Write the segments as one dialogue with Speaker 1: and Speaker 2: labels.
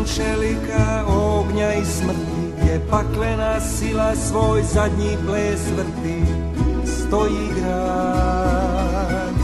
Speaker 1: čelika ognja i smrti, gdje paklena sila svoj zadnji ples vrti. Stoji grad,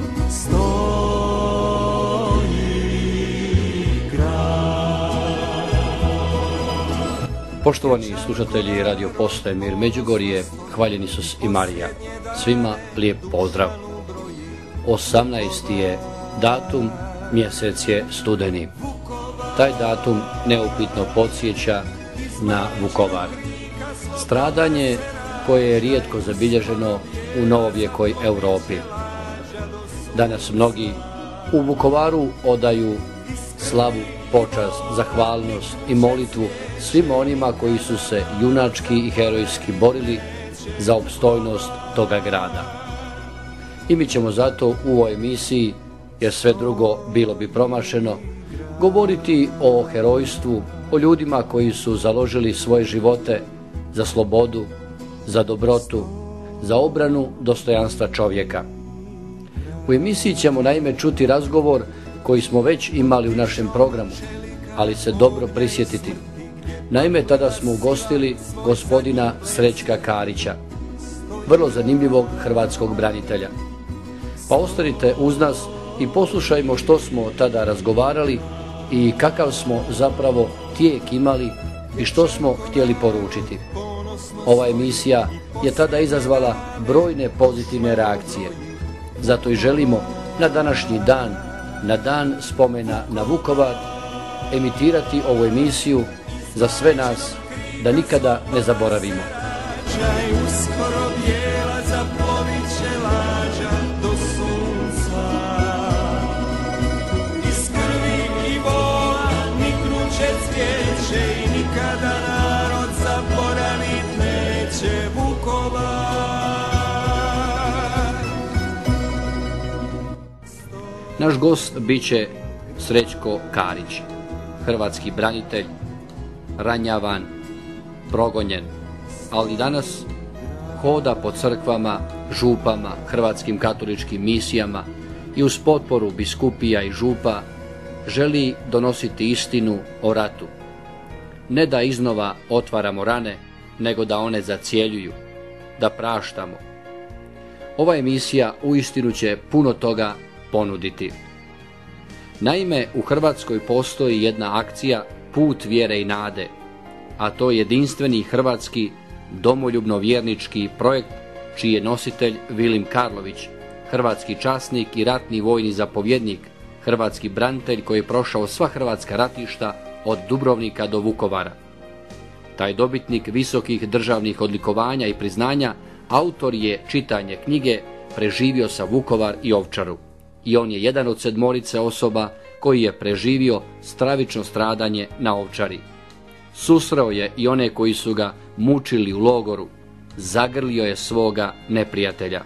Speaker 1: stoji grad.
Speaker 2: Poštovani slušatelji Radio Postaje Mir Međugorje, hvaljen Isus i Marija. Svima lijep pozdrav. 18. je datum, mjesec je studeni. Taj datum neupitno podsjeća na Vukovar. Stradanje koje je rijetko zabilježeno u novovjekoj Europi. Danas mnogi u Vukovaru odaju slavu, počast, zahvalnost i molitvu svim onima koji su se junački i herojski borili za opstojnost toga grada. I mi ćemo zato u ovoj emisiji, jer sve drugo bilo bi promašeno, govoriti o herojstvu, o ljudima koji su založili svoje živote za slobodu, za dobrotu, za obranu dostojanstva čovjeka. U emisiji ćemo naime čuti razgovor koji smo već imali u našem programu, ali se dobro prisjetiti. Naime, tada smo ugostili gospodina Srećka Karića, vrlo zanimljivog hrvatskog branitelja. Pa ostanite uz nas i poslušajmo što smo tada razgovarali i kakav smo zapravo tijek imali i što smo htjeli poručiti. Ova emisija je tada izazvala brojne pozitivne reakcije. Zato i želimo na današnji dan, na dan spomena na Vukovar, emitirati ovu emisiju za sve nas da nikada ne zaboravimo.
Speaker 1: Uskoro bijela zaplovit će lađa do sunca. Iz krvi i bola ni kruće cvijeće i nikada narod zaboravit neće Vukovar.
Speaker 2: Naš gost bit će Srećko Karić, hrvatski branitelj, ranjavan, progonjen, ali danas hoda po crkvama, župama, hrvatskim katoličkim misijama i uz potporu biskupija i župa želi donositi istinu o ratu. Ne da iznova otvaramo rane, nego da one zacjeljuju, da praštamo. Ova emisija uistinu će puno toga ponuditi. Naime, u Hrvatskoj postoji jedna akcija Put vjere i nade, a to je jedinstveni hrvatski domoljubno-vjernički projekt čiji je nositelj Vilim Karlović, hrvatski časnik i ratni vojni zapovjednik, hrvatski branitelj koji je prošao sva hrvatska ratišta od Dubrovnika do Vukovara. Taj dobitnik visokih državnih odlikovanja i priznanja autor je čitanje knjige Preživio sa Vukovar i Ovčaru. I on je jedan od 7 osoba koji je preživio stravično stradanje na Ovčari. Susreo je i one koji su ga mučili u logoru, zagrlio je svoga neprijatelja.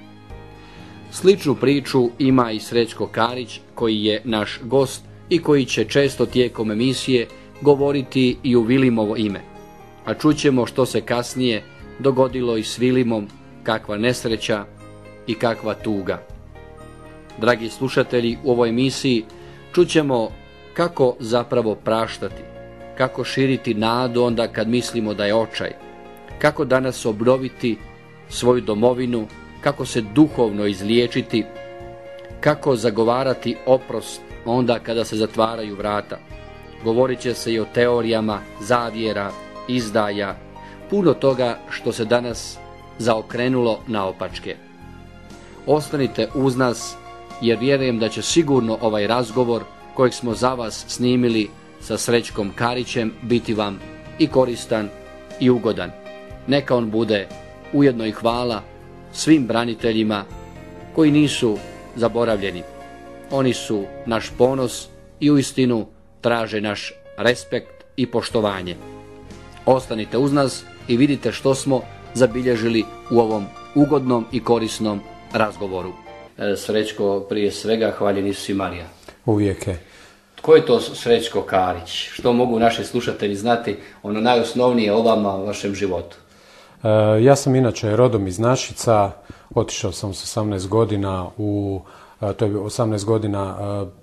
Speaker 2: Sličnu priču ima i Srećko Karić koji je naš gost i koji će često tijekom emisije govoriti i u Vilimovo ime. A čućemo što se kasnije dogodilo i s Vilimom, kakva nesreća i kakva tuga. Dragi slušatelji, u ovoj emisiji čućemo kako zapravo praštati, kako širiti nadu onda kad mislimo da je očaj, kako danas obnoviti svoju domovinu, kako se duhovno izliječiti, kako zagovarati oprost onda kada se zatvaraju vrata. Govorit će se i o teorijama zavjera, izdaja, puno toga što se danas zaokrenulo naopačke. Ostanite uz nas jer vjerujem da će sigurno ovaj razgovor kojeg smo za vas snimili sa Srećkom Karićem biti vam i koristan i ugodan. Neka on bude ujedno i hvala svim braniteljima koji nisu zaboravljeni. Oni su naš ponos i uistinu traže naš respekt i poštovanje. Ostanite uz nas i vidite što smo zabilježili u ovom ugodnom i korisnom razgovoru. Srećko, prije svega hvaljen Isus i Marija.
Speaker 3: Uvijek je.
Speaker 2: Tko je to Srećko Karić? Što mogu naši slušatelji znati ono najosnovnije o vama, o vašem životu?
Speaker 3: Ja sam inače rodom iz Našica, otišao sam s 18 godina u to je 18 godina,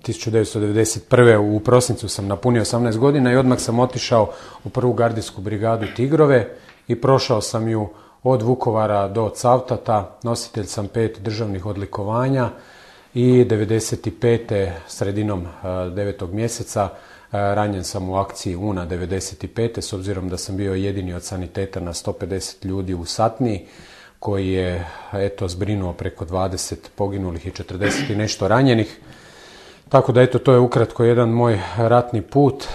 Speaker 3: 1991. u prosincu sam napunio 18 godina i odmah sam otišao u prvu gardijsku brigadu Tigrove i prošao sam ju od Vukovara do Cavtata, nositelj sam 5 državnih odlikovanja i 95. sredinom 9. mjeseca ranjen sam u akciji Una 95. s obzirom da sam bio jedini od saniteta na 150 ljudi u satniji, koji je zbrinuo preko 20 poginulih i 40 i nešto ranjenih. Tako da to je ukratko jedan moj ratni put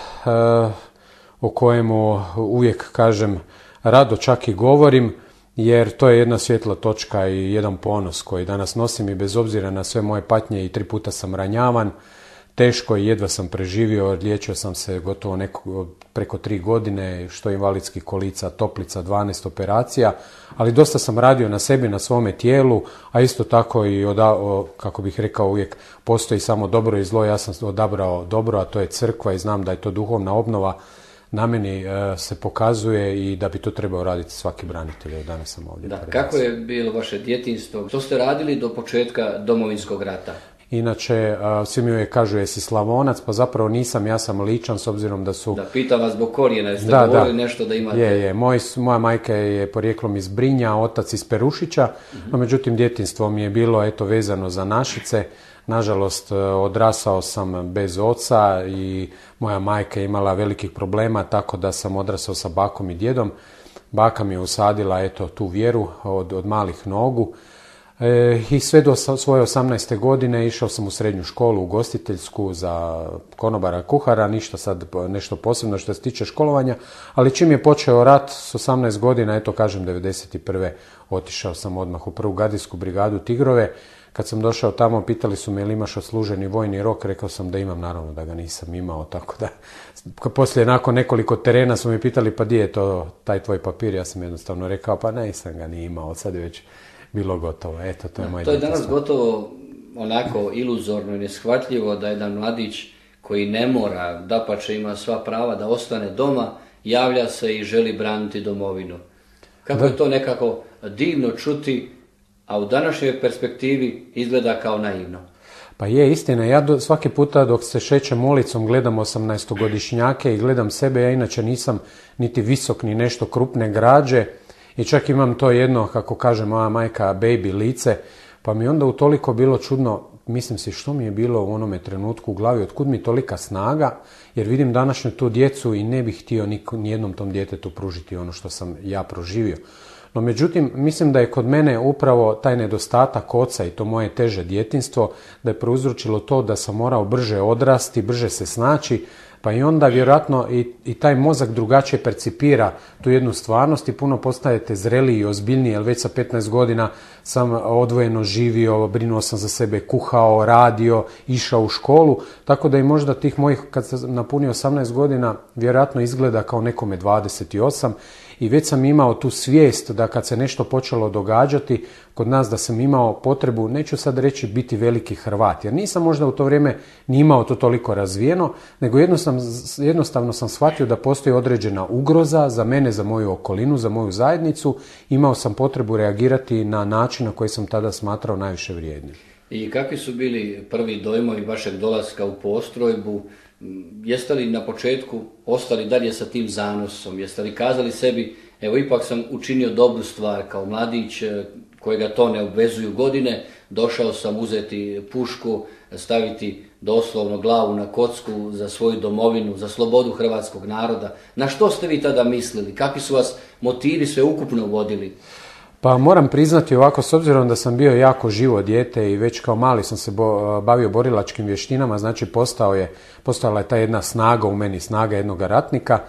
Speaker 3: o kojemu uvijek kažem rado čak i govorim, jer to je jedna svjetla točka i jedan ponos koji danas nosim i bez obzira na sve moje patnje i 3 puta sam ranjavan, teško i jedva sam preživio, liječio sam se gotovo preko 3 godine, što invalidskih kolica, toplica, 12 operacija, ali dosta sam radio na sebi, na svome tijelu, a isto tako i kako bih rekao uvijek, postoji samo dobro i zlo, ja sam odabrao dobro, a to je crkva i znam da je to duhovna obnova, na meni se pokazuje i da bi to trebao raditi svaki branitelj. Danas sam ovdje.
Speaker 2: Da, kako je bilo vaše djetinjstvo? Što ste radili do početka Domovinskog rata?
Speaker 3: Inače, svi mi uvijek kažu jesi Slavonac, pa zapravo nisam, ja sam Ličan s obzirom da su...
Speaker 2: Da, pitam vas zbog korijena, jeste govorili nešto da imate...
Speaker 3: Je. Moja majka je porijeklom iz Brinja, otac iz Perušića, no međutim djetinjstvo mi je bilo vezano za Našice. Nažalost, odrasao sam bez oca i moja majka je imala velikih problema, tako da sam odrasao sa bakom i djedom. Baka mi je usadila tu vjeru od malih nogu. I sve do svoje 18. godine išao sam u srednju školu, ugostiteljsku za konobara, kuhara, ništa sad nešto posebno što se tiče školovanja, ali čim je počeo rat s 18 godina, 91. otišao sam odmah u prvu gardijsku brigadu Tigrove. Kad sam došao tamo, pitali su me ili imaš odsluženi vojni rok, rekao sam da imam, naravno da ga nisam imao, tako da poslije nakon nekoliko terena su me pitali pa di je taj tvoj papir, ja sam jednostavno rekao pa nisam ga ni imao, sad je već bilo gotovo. To je moj
Speaker 2: To je danas gotovo onako iluzorno i neshvatljivo da jedan mladić koji ne mora, dapače ima sva prava da ostane doma, javlja se i želi braniti domovinu. Kako je to nekako divno čuti, a u današnjoj perspektivi izgleda kao naivno.
Speaker 3: Pa je istina, ja svaki puta dok se šećem ulicom gledam 18-godišnjake i gledam sebe, ja inače nisam niti visok ni nešto krupne građe i čak imam to jedno, kako kaže moja majka, baby lice, pa mi onda utoliko bilo čudno, mislim si što mi je bilo u onome trenutku u glavi, otkud mi tolika snaga, jer vidim današnju tu djecu i ne bih htio nijednom tom djetetu pružiti ono što sam ja proživio. No međutim, mislim da je kod mene upravo taj nedostatak oca i to moje teže djetinjstvo da je prouzročilo to da sam morao brže odrasti, brže se snaći, pa i onda vjerojatno i taj mozak drugačije percipira tu jednu stvarnost i puno postajete zreliji i ozbiljniji, jer već sa 15 godina sam odvojeno živio, brinuo sam za sebe, kuhao, radio, išao u školu, tako da i možda tih mojih, kad sam napunio 18 godina, vjerojatno izgleda kao nekome 28 i već sam imao tu svijest da kad se nešto počelo događati kod nas da sam imao potrebu, neću sad reći biti veliki Hrvat, jer nisam možda u to vrijeme ni imao to toliko razvijeno, nego jednostavno sam shvatio da postoji određena ugroza za mene, za moju okolinu, za moju zajednicu. Imao sam potrebu reagirati na način na koji sam tada smatrao najviše vrijednim.
Speaker 2: I kakvi su bili prvi dojmovi vašeg dolaska u postrojbu? Jeste li na početku ostali dalje sa tim zanosom? Jeste li kazali sebi, evo ipak sam učinio dobru stvar kao mladić kojega to ne obvezuju godine, došao sam uzeti pušku, staviti doslovno glavu na kocku za svoju domovinu, za slobodu hrvatskog naroda. Na što ste vi tada mislili? Kakvi su vas motivi sve ukupno vodili?
Speaker 3: Pa moram priznati ovako, s obzirom da sam bio jako živo dijete i već kao mali sam se bavio borilačkim vještinama, znači postojala je ta jedna snaga u meni, snaga jednoga ratnika.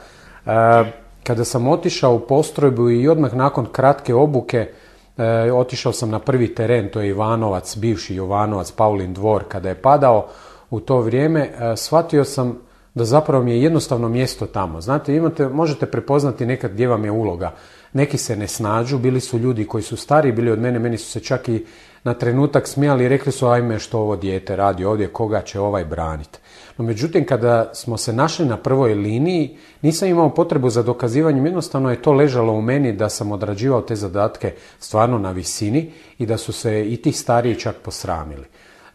Speaker 3: Kada sam otišao u postrojbu i odmah nakon kratke obuke otišao sam na prvi teren, to je Ivanovac, bivši Jovanovac, Paulin dvor, kada je padao u to vrijeme, shvatio sam da zapravo mi je jednostavno mjesto tamo. Znate, možete prepoznati nekad gdje vam je uloga. Neki se ne snađu, bili su ljudi koji su stariji, bili od meni su se čak i na trenutak smijali i rekli su ajme što ovo dijete radi ovdje, koga će ovaj braniti. No međutim, kada smo se našli na prvoj liniji, nisam imao potrebu za dokazivanjem, jednostavno je to ležalo u meni da sam odrađivao te zadatke stvarno na visini i da su se i ti stariji čak posramili.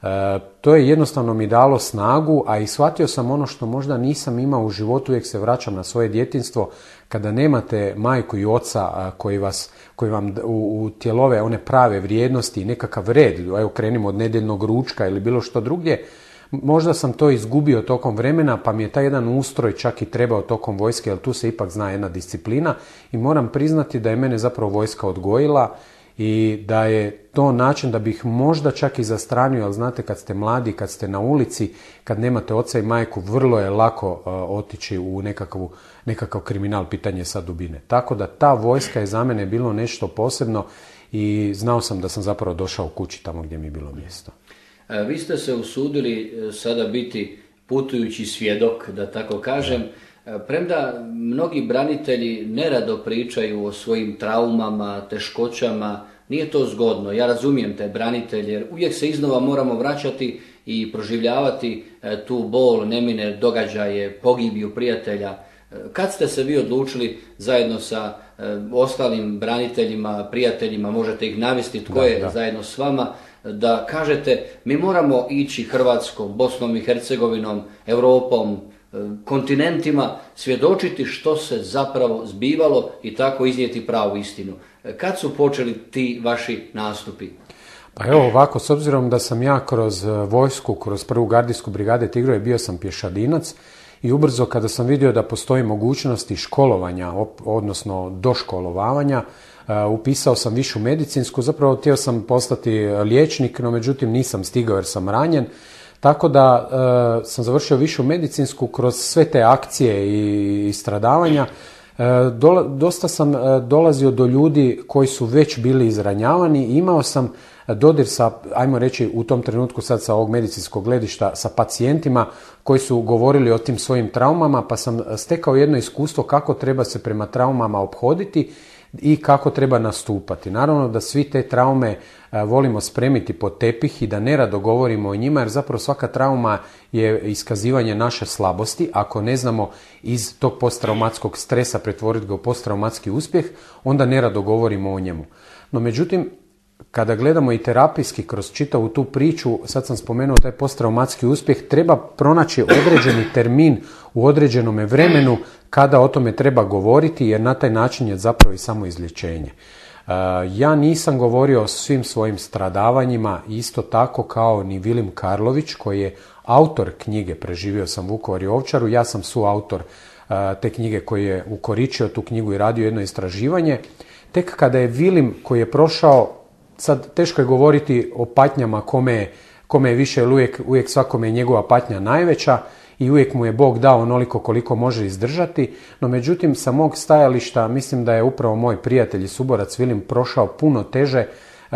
Speaker 3: To je jednostavno mi dalo snagu, a i shvatio sam ono što možda nisam imao u životu, uvijek se vraćam na svoje djetinjstvo, kada nemate majku i oca koji vam utjelove one prave vrijednosti i nekakav red, evo krenimo od nedjeljnog ručka ili bilo što drugdje, možda sam to izgubio tokom vremena, pa mi je taj jedan ustroj čak i trebao tokom vojske, jer tu se ipak zna jedna disciplina i moram priznati da je mene zapravo vojska odgojila i da je to način da bih možda čak i zastranio, ali znate kad ste mladi, kad ste na ulici, kad nemate oca i majku, vrlo je lako otići u nekakav kriminal, pitanje sa dubine. Tako da ta vojska je za mene bilo nešto posebno i znao sam da sam zapravo došao kući tamo gdje mi je bilo mjesto.
Speaker 2: Vi ste se usudili sada biti putujući svjedok, da tako kažem, premda mnogi branitelji nerado pričaju o svojim traumama, teškoćama, nije to zgodno. Ja razumijem te branitelje, jer uvijek se iznova moramo vraćati i proživljavati tu bol, nemine događaje, pogibiju prijatelja. Kad ste se vi odlučili zajedno sa ostalim braniteljima, prijateljima, možete ih navesti tko je zajedno s vama, da kažete mi moramo ići Hrvatskom, Bosnom i Hercegovinom, Europom, kontinentima, svjedočiti što se zapravo zbivalo i tako iznijeti pravu istinu. Kad su počeli ti vaši nastupi?
Speaker 3: Pa evo ovako, s obzirom da sam ja kroz vojsku, kroz prvu gardijsku brigade Tigroje bio sam pješadinac i ubrzo kada sam vidio da postoji mogućnosti školovanja, odnosno doškolovavanja, upisao sam višu medicinsku, zapravo htio sam postati liječnik, no međutim nisam stigao jer sam ranjen. Tako da sam završio višu medicinsku kroz sve te akcije i stradavanja. Dosta sam dolazio do ljudi koji su već bili izranjavani i imao sam dodir sa, ajmo reći u tom trenutku sad sa ovog medicinskog gledišta, sa pacijentima koji su govorili o tim svojim traumama, pa sam stekao jedno iskustvo kako treba se prema traumama ophoditi i kako treba nastupati. Naravno da svi te traume volimo spremiti pod tepih i da nerado govorimo o njima, jer zapravo svaka trauma je iskazivanje naše slabosti. Ako ne znamo iz tog posttraumatskog stresa pretvoriti ga u posttraumatski uspjeh, onda nerado govorimo o njemu. No međutim, kada gledamo i terapijski kroz čitavu tu priču, sad sam spomenuo taj posttraumatski uspjeh, treba pronaći određeni termin u određenome vremenu kada o tome treba govoriti, jer na taj način je zapravo i samo izlječenje. Ja nisam govorio o svim svojim stradavanjima, isto tako kao ni Vilim Karlović, koji je autor knjige Preživio sam Vukovar i Ovčaru. Ja sam suautor te knjige koji je ukoričio tu knjigu i radio jedno istraživanje. Tek kada je Vilim, koji je prošao, sad teško je govoriti o patnjama kome je više, ili uvijek svakome je njegova patnja najveća i uvijek mu je Bog dao onoliko koliko može izdržati, no međutim sa mog stajališta mislim da je upravo moj prijatelj i suborac Vilim prošao puno teže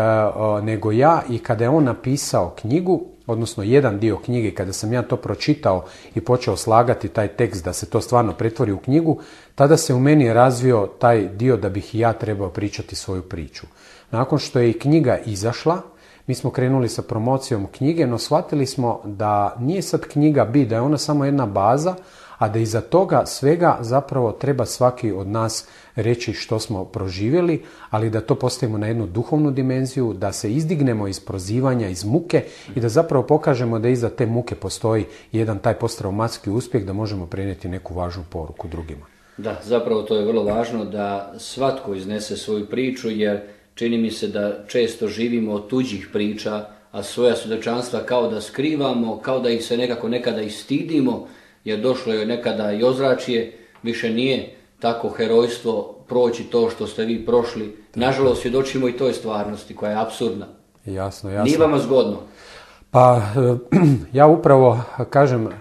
Speaker 3: nego ja, i kada je on napisao knjigu, odnosno jedan dio knjige, kada sam ja to pročitao i počeo slagati taj tekst da se to stvarno pretvori u knjigu, tada se u meni razvio taj dio da bih i ja trebao pričati svoju priču. Nakon što je i knjiga izašla, mi smo krenuli sa promocijom knjige, no shvatili smo da nije sad knjiga da je ona samo jedna baza, a da iza toga svega zapravo treba svaki od nas reći što smo proživjeli, ali da to postavimo na jednu duhovnu dimenziju, da se izdignemo iz prozivanja, iz muke i da zapravo pokažemo da iza te muke postoji jedan taj posttraumatski uspjeh, da možemo prenijeti neku važnu poruku drugima.
Speaker 2: Da, zapravo to je vrlo važno da svatko iznese svoju priču, jer čini mi se da često živimo od tuđih priča, a svoja svjedočanstva kao da skrivamo, kao da ih se nekako nekada i stidimo, jer došlo je nekada i ozračje, više nije tako herojstvo proći to što ste vi prošli. Nažalost, svjedočimo i toj stvarnosti koja je apsurdna.
Speaker 3: Jasno.
Speaker 2: Nije vama zgodno?
Speaker 3: Pa, ja upravo kažem,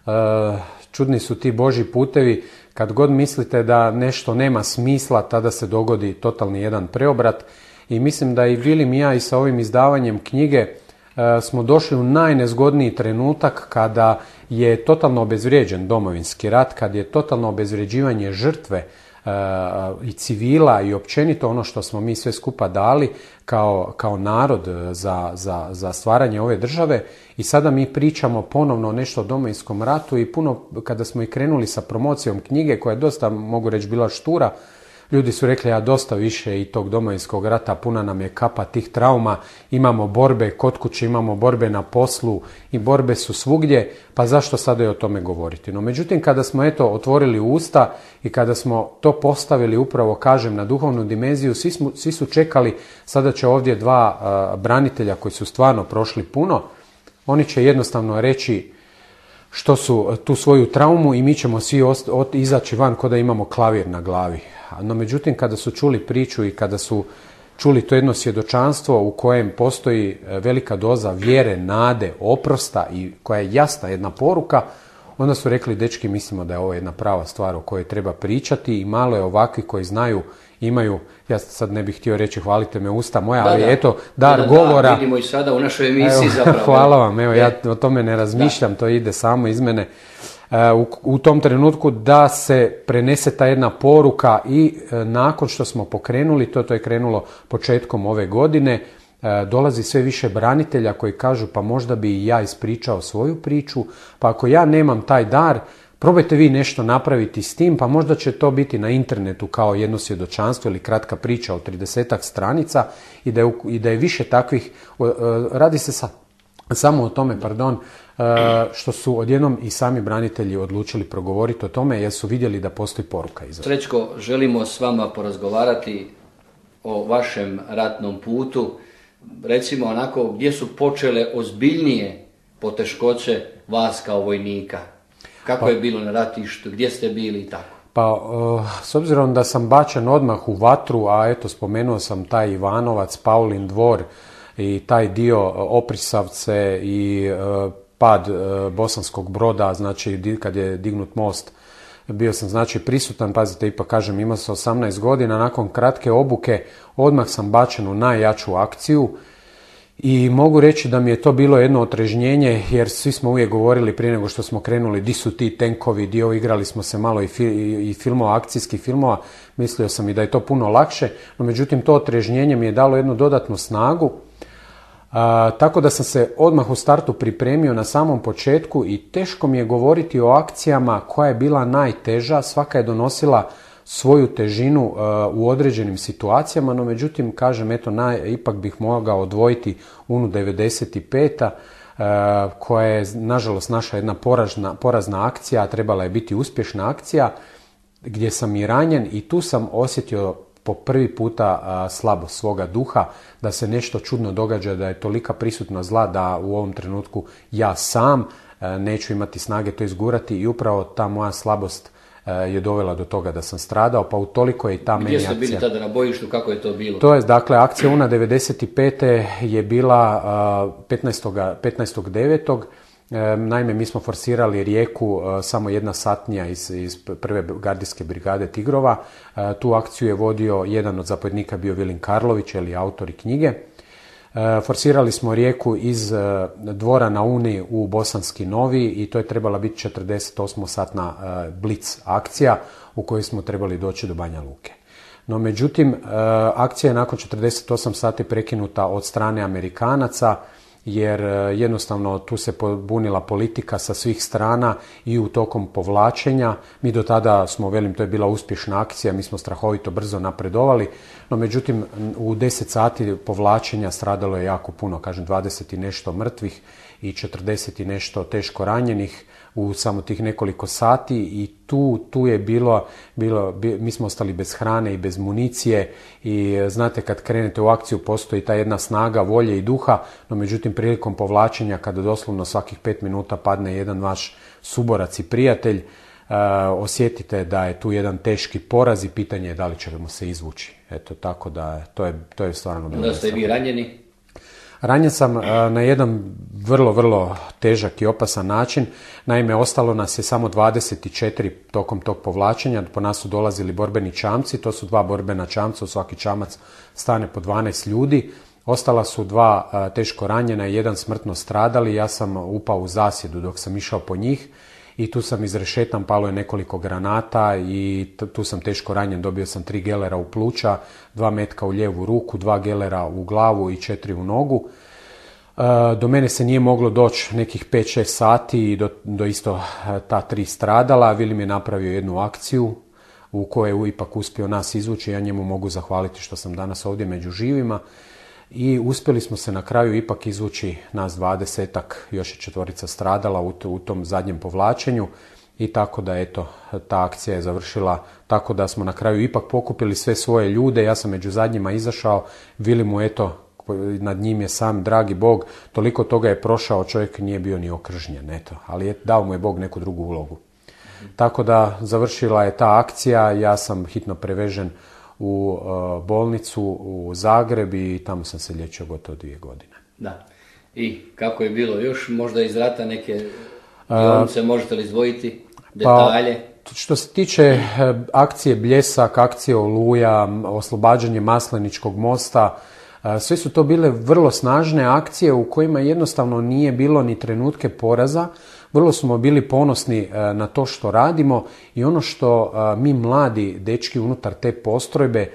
Speaker 3: čudni su ti Božji putevi. Kad god mislite da nešto nema smisla, tada se dogodi totalni jedan preobrat. I mislim da i Vilim i ja i sa ovim izdavanjem knjige smo došli u najnezgodniji trenutak kada je totalno obezvrijeđen Domovinski rat, kad je totalno obezvrijeđivanje žrtve i civila i općenito ono što smo mi sve skupa dali kao narod za stvaranje ove države. I sada mi pričamo ponovno nešto o Domovinskom ratu i puno kada smo i krenuli sa promocijom knjige, koja je dosta, mogu reći, bila štura, Ljudi su rekli, ja dosta više i tog Domovinskog rata, puna nam je kapa tih trauma, imamo borbe kod kuće, imamo borbe na poslu i borbe su svugdje, pa zašto sada i o tome govoriti? No međutim, kada smo otvorili usta i kada smo to postavili upravo, kažem, na duhovnu dimenziju, svi su čekali, sada će ovdje dva branitelja koji su stvarno prošli puno, oni će jednostavno reći što su tu svoju traumu i mi ćemo svi izaći van kao da imamo klavir na glavi. No međutim, kada su čuli priču i kada su čuli to jedno svjedočanstvo u kojem postoji velika doza vjere, nade, oprosta i koja je jasna jedna poruka, onda su rekli, dečki, mislimo da je ovo jedna prava stvar o kojoj treba pričati i malo je ovakvi koji znaju, imaju, ja sad ne bih htio reći hvalite me usta moja, ali eto, dar govora.
Speaker 2: Vidimo i sada u našoj emisiji zapravo.
Speaker 3: Hvala vam, evo ja o tome ne razmišljam, to ide samo iz mene. U tom trenutku da se prenese ta jedna poruka i nakon što smo pokrenuli, to je krenulo početkom ove godine, dolazi sve više branitelja koji kažu pa možda bi i ja ispričao svoju priču, pa ako ja nemam taj dar, probajte vi nešto napraviti s tim, pa možda će to biti na internetu kao jedno svjedočanstvo ili kratka priča od 30-ak stranica i da je više takvih, radi se samo o tome, što su odjednom i sami branitelji odlučili progovoriti o tome jer su vidjeli da postoji poruka iza.
Speaker 2: Srećko, želimo s vama porazgovarati o vašem ratnom putu, recimo onako gdje su počele ozbiljnije poteškoće vas kao vojnika. Kako je bilo na ratištu, gdje ste bili i tako?
Speaker 3: Pa, s obzirom da sam bačen odmah u vatru, a eto spomenuo sam taj Ivanovac, Paulin dvor i taj dio Oprisavce i pad Bosanskog Broda, znači kad je dignut most, bio sam znači prisutan, pazite, ipak kažem, imao sam 18 godina, nakon kratke obuke odmah sam bačen u najjaču akciju i mogu reći da mi je to bilo jedno otrežnjenje, jer svi smo uvijek govorili prije nego što smo krenuli di su ti tenkovi, dio igrali smo se malo i filmova, akcijskih filmova, mislio sam i da je to puno lakše, no međutim to otrežnjenje mi je dalo jednu dodatnu snagu. Tako da sam se odmah u startu pripremio na samom početku i teško mi je govoriti o akcijama koja je bila najteža, svaka je donosila svoju težinu u određenim situacijama, no međutim, kažem, eto, ipak bih mogao odvojiti UNU 95. Koja je, nažalost, naša jedna porazna akcija, a trebala je biti uspješna akcija, gdje sam i ranjen i tu sam osjetio po prvi puta slabost svoga duha, da se nešto čudno događa, da je tolika prisutna zla da u ovom trenutku ja sam neću imati snage to izgurati i upravo ta moja slabost je dovela do toga da sam stradao, pa utoliko je i ta meni akcija.
Speaker 2: Gdje ste bili tada na bojištu, kako je to bilo?
Speaker 3: To je, dakle, akcija UNA 95. je bila 15.9. Naime, mi smo forsirali Rijeku samo jedna satnija iz prve gardijske brigade Tigrova. Tu akciju je vodio jedan od zapovjednika, bio Vilin Karlović, ili autor i knjige. Forsirali smo Rijeku iz dvora na Uni u Bosanski Novi i to je trebala biti 48-satna blic akcija u kojoj smo trebali doći do Banja Luke. No međutim, akcija je nakon 48 sati prekinuta od strane Amerikanaca, jer jednostavno tu se pobunila politika sa svih strana i u tokom povlačenja. Mi do tada smo, to je bila uspješna akcija, mi smo strahovito brzo napredovali, no međutim u 10 sati povlačenja stradalo je jako puno, kažem 20 i nešto mrtvih i 40 i nešto teško ranjenih u samo tih nekoliko sati i tu je mi smo ostali bez hrane i bez municije i znate, kad krenete u akciju postoji ta jedna snaga volje i duha, no međutim prilikom povlačenja kada doslovno svakih 5 minuta padne jedan vaš suborac i prijatelj, osjetite da je tu jedan teški poraz i pitanje je da li ćemo se izvući. Eto, tako da to je stvarno bilo.
Speaker 2: Da ste vi ranjeni?
Speaker 3: Ranjen sam na jedan vrlo, vrlo težak i opasan način. Naime, ostalo nas je samo 24 tokom tog povlačenja. Po nas su dolazili borbeni čamci. To su 2 borbena čamca, u svaki čamac stane po 12 ljudi. Ostala su 2 teško ranjena i 1 smrtno stradali. Ja sam upao u zasjedu dok sam išao po njih i tu sam izrešetan, palo je nekoliko granata i tu sam teško ranjen, dobio sam 3 gelera u pluća, 2 metka u lijevu ruku, 2 gelera u glavu i 4 u nogu. Do mene se nije moglo doći nekih 5-6 sati i do isto ta 3 stradala. Vilim je napravio jednu akciju u koje je ipak uspio nas izvući. Ja njemu mogu zahvaliti što sam danas ovdje među živima. I uspjeli smo se na kraju ipak izvući nas 20-ak, još je 4 stradala u tom zadnjem povlačenju. I tako da eto, ta akcija je završila tako da smo na kraju ipak pokupili sve svoje ljude. Ja sam među zadnjima izašao, Vili mu eto, nad njim je sam dragi Bog, toliko toga je prošao, čovjek nije bio ni okržnjen, eto, ali dao mu je Bog neku drugu ulogu. Tako da završila je ta akcija, ja sam hitno prevežen u bolnicu u Zagreb i tamo sam se liječio gotovo 2 godine.
Speaker 2: Da. I kako je bilo još možda iz rata neke dionice, možete li izdvojiti detalje?
Speaker 3: Pa, što se tiče akcije Bljesak, akcije Oluja, oslobađanje Masleničkog mosta, sve su to bile vrlo snažne akcije u kojima jednostavno nije bilo ni trenutke poraza. Vrlo smo bili ponosni na to što radimo i ono što mi mladi dečki unutar te postrojbe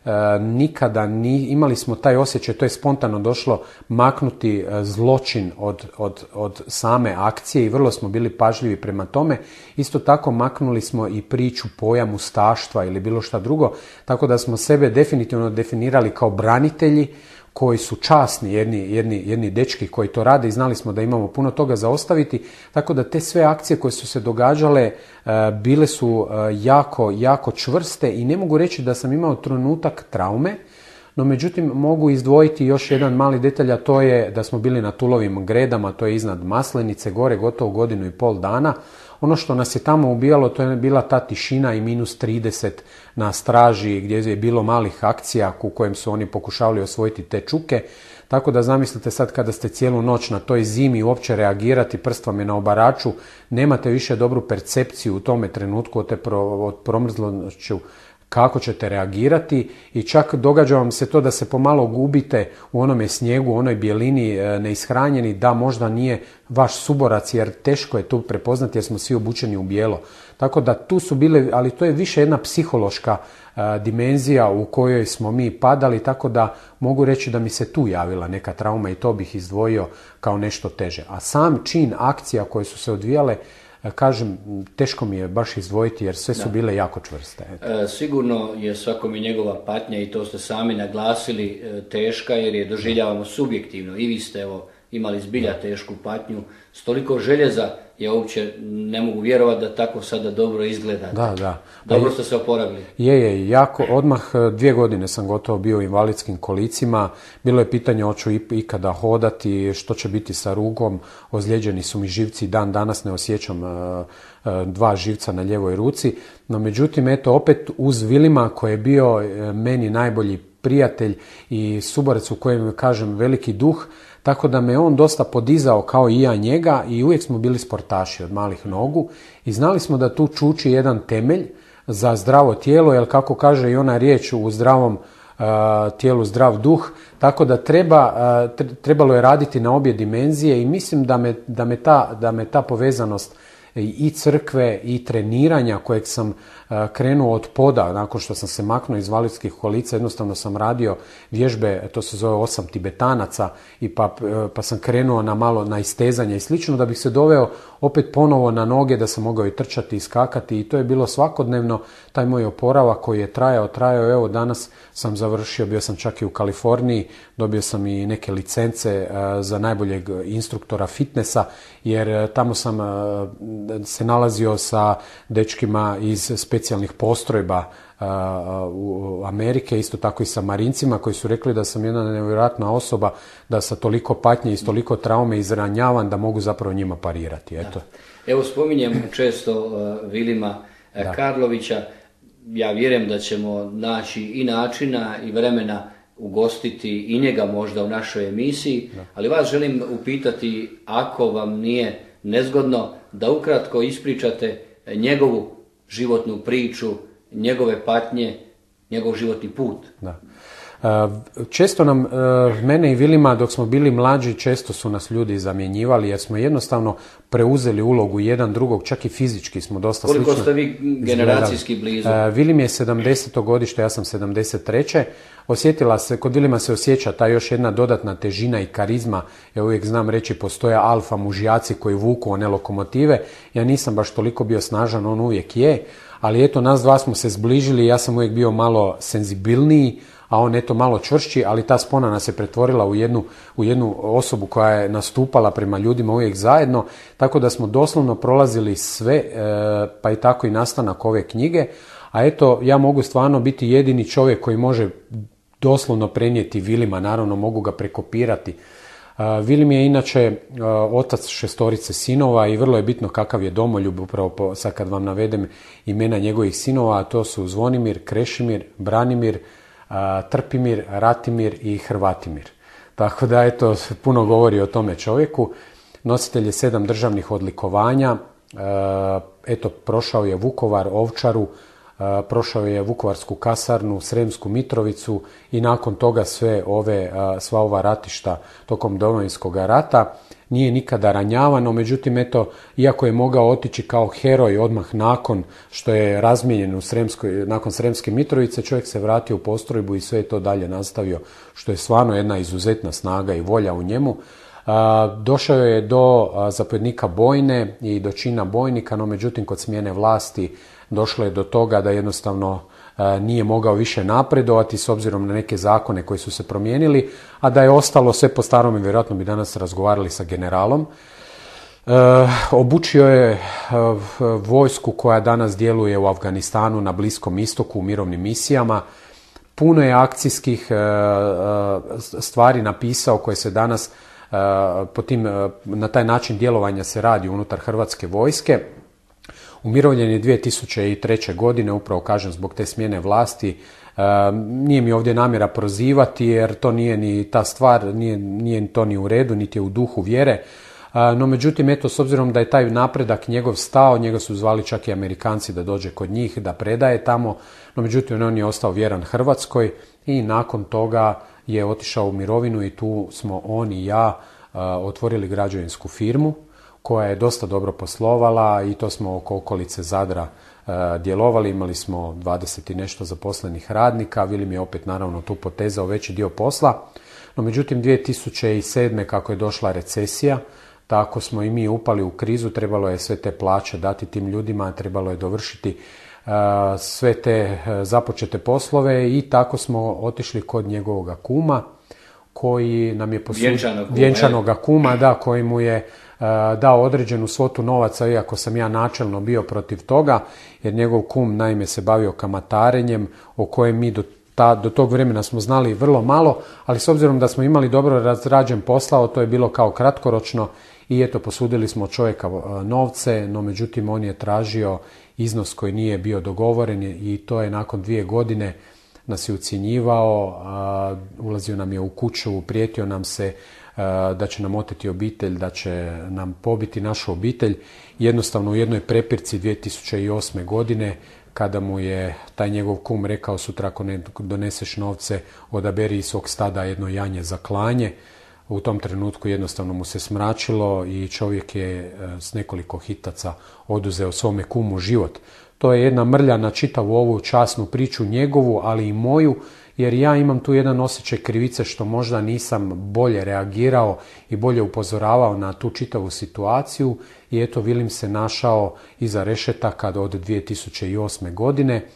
Speaker 3: nikada imali smo taj osjećaj, to je spontano došlo, maknuti zločin od same akcije i vrlo smo bili pažljivi prema tome. Isto tako maknuli smo i priču pojam ustaštva ili bilo šta drugo, tako da smo sebe definitivno definirali kao branitelji koji su časni, jedni dečki koji to rade i znali smo da imamo puno toga za ostaviti, tako da te sve akcije koje su se događale bile su jako čvrste i ne mogu reći da sam imao trenutak traume, no međutim mogu izdvojiti još jedan mali detalj, a to je da smo bili na Tulovim Gredama, to je iznad Maslenice, gore gotovo 1,5 godina. Ono što nas je tamo ubijalo, to je bila ta tišina i -30 na straži gdje je bilo malih akcija u kojem su oni pokušavali osvojiti te čuke. Tako da zamislite sad kada ste cijelu noć na toj zimi uopće reagirati, prst vam je na obaraču, nemate više dobru percepciju u tome trenutku od promrzlošću kako ćete reagirati i čak događa vam se to da se pomalo gubite u onome snijegu, u onoj bijelini neishranjeni, da možda nije vaš suborac jer teško je tu prepoznati jer smo svi obučeni u bijelo. Tako da tu su bile, ali to je više jedna psihološka dimenzija u kojoj smo mi padali, tako da mogu reći da mi se tu javila neka trauma i to bih izdvojio kao nešto teže. A sam čin akcija koje su se odvijale, kažem, teško mi je baš izdvojiti jer sve su bile jako čvrste.
Speaker 2: Sigurno je svakom i njegova patnja i to ste sami naglasili teška jer je doživljavamo subjektivno. I vi ste imali zbilja tešku patnju. S toliko željeza ja uopće ne mogu vjerovati da tako sada dobro izgledate.
Speaker 3: Da.
Speaker 2: Dobro ste se oporavili.
Speaker 3: Je, jako. Odmah 2 godine sam gotovo bio u invalidskim kolicima. Bilo je pitanje hoću ikada hodati, što će biti sa rugom. Ozlijeđeni su mi živci, dan danas ne osjećam 2 živca na ljevoj ruci. No međutim, eto, opet uz Vilima koji je bio meni najbolji prijatelj i suborac u kojem kažem veliki duh, tako da me on dosta podizao kao i ja njega i uvijek smo bili sportaši od malih nogu i znali smo da tu čuči jedan temelj za zdravo tijelo, jer kako kaže i ona riječ u zdravom tijelu zdrav duh, tako da trebalo je raditi na obje dimenzije i mislim da me ta povezanost i crkve i treniranja kojeg sam krenuo od poda, nakon što sam se maknuo iz invalidskih kolica, jednostavno sam radio vježbe, to se zove 8 Tibetanaca i pa sam krenuo na istezanje i slično da bih se doveo opet ponovo na noge, da sam mogao i trčati i skakati i to je bilo svakodnevno, taj moj oporavak koji je trajao, evo danas sam završio, bio sam čak i u Kaliforniji, dobio sam i neke licence za najboljeg instruktora fitnessa, jer tamo sam se nalazio sa dečkima iz specijalnih postrojba u Amerike, isto tako i sa marincima koji su rekli da sam jedna nevjerojatna osoba, da sa toliko patnje i s toliko traume izranjavan da mogu zapravo njima parirati. Eto.
Speaker 2: Evo spominjem često Vilima Karlovića, ja vjerujem da ćemo naći i načina i vremena ugostiti i njega možda u našoj emisiji, ali vas želim upitati, ako vam nije nezgodno, da ukratko ispričate njegovu životnu priču, njegove patnje, njegov životni put.
Speaker 3: Da. Često nam, mene i Vilima dok smo bili mlađi, često su nas ljudi zamjenjivali jer smo jednostavno preuzeli ulogu jedan drugog, čak i fizički smo dosta slično.
Speaker 2: Koliko ste vi generacijski blizu?
Speaker 3: Vilim je 70. godište, ja sam 73. Kod Vilima se osjeća ta još jedna dodatna težina i karizma. Ja uvijek znam reći, postoje alfa mužijaci koji vuku one lokomotive. Ja nisam baš toliko bio snažan, on uvijek je. Ali eto, nas dva smo se zbližili, ja sam uvijek bio malo senzibilniji, a on eto malo čvršći, ali ta spona nas je pretvorila u jednu osobu koja je nastupala prema ljudima uvijek zajedno, tako da smo doslovno prolazili sve, pa i tako i nastanak ove knjige, a eto, ja mogu stvarno biti jedini čovjek koji može doslovno prenijeti Vilima, naravno mogu ga prekopirati. Vilim je inače otac 6 sinova i vrlo je bitno kakav je domoljub, upravo sad kad vam navedem imena njegovih sinova, a to su Zvonimir, Krešimir, Branimir, Trpimir, Ratimir i Hrvatimir. Tako da, eto, puno govori o tome čovjeku. Nositelj je 7 državnih odlikovanja, eto, prošao je Vukovar, Ovčaru, prošao je Vukovarsku kasarnu, Sremsku Mitrovicu i nakon toga sva ova ratišta tokom Domovinskog rata. Nije nikada ranjavano, međutim, eto, iako je mogao otići kao heroj odmah nakon što je razmijenjen nakon Sremske Mitrovice, čovjek se vratio u postrojbu i sve je to dalje nastavio, što je stvarno jedna izuzetna snaga i volja u njemu. Došao je do zapovjednika bojne i do čina bojnika, no međutim kod smjene vlasti došlo je do toga da jednostavno nije mogao više napredovati s obzirom na neke zakone koji su se promijenili, a da je ostalo sve po starom i vjerojatno bi danas razgovarali sa generalom. Obučio je vojsku koja danas djeluje u Afganistanu, na Bliskom istoku, u mirovnim misijama. Puno je akcijskih stvari napisao koje se danas na taj način djelovanja se radi unutar Hrvatske vojske. Umirovljen je 2003. godine, upravo kažem zbog te smjene vlasti. Nije mi ovdje namjera prozivati jer to nije ni ta stvar, nije to ni u redu, niti je u duhu vjere. No međutim, eto, s obzirom da je taj napredak njegov stao, njega su zvali čak i Amerikanci da dođe kod njih, da predaje tamo, no međutim on je ostao vjeran Hrvatskoj i nakon toga je otišao u mirovinu i tu smo on i ja otvorili građevinsku firmu koja je dosta dobro poslovala i to smo oko okolice Zadra djelovali. Imali smo 20 i nešto zaposlenih radnika. Vilim je opet naravno tu potezao veći dio posla. No međutim 2007. kako je došla recesija, tako smo i mi upali u krizu. Trebalo je sve te plaće dati tim ljudima, trebalo je dovršiti sve te započete poslove i tako smo otišli kod njegovoga kuma koji nam je vjenčanoga kuma, da, koji mu je dao određenu svotu novaca, iako sam ja načelno bio protiv toga, jer njegov kum naime se bavio kamatarenjem, o kojem mi do tog vremena smo znali vrlo malo, ali s obzirom da smo imali dobro razrađen posao, to je bilo kao kratkoročno i eto, posudili smo čovjeka novce, no međutim on je tražio iznos koji nije bio dogovoren i to je nakon 2 godine nas je ucjenjivao, ulazio nam je u kuću, prijetio nam se da će nam oteti obitelj, da će nam pobiti našu obitelj. Jednostavno u jednoj prepirci 2008. godine kada mu je taj njegov kum rekao sutra ako ne doneseš novce odaberi iz svog stada jedno janje za klanje. U tom trenutku jednostavno mu se smračilo i čovjek je s nekoliko hitaca oduzeo svome kumu život. To je jedna mrlja na čitavu ovu časnu priču njegovu, ali i moju, jer ja imam tu jedan osjećaj krivice što možda nisam bolje reagirao i bolje upozoravao na tu čitavu situaciju i eto Vilim se našao iza rešetaka od 2008. godine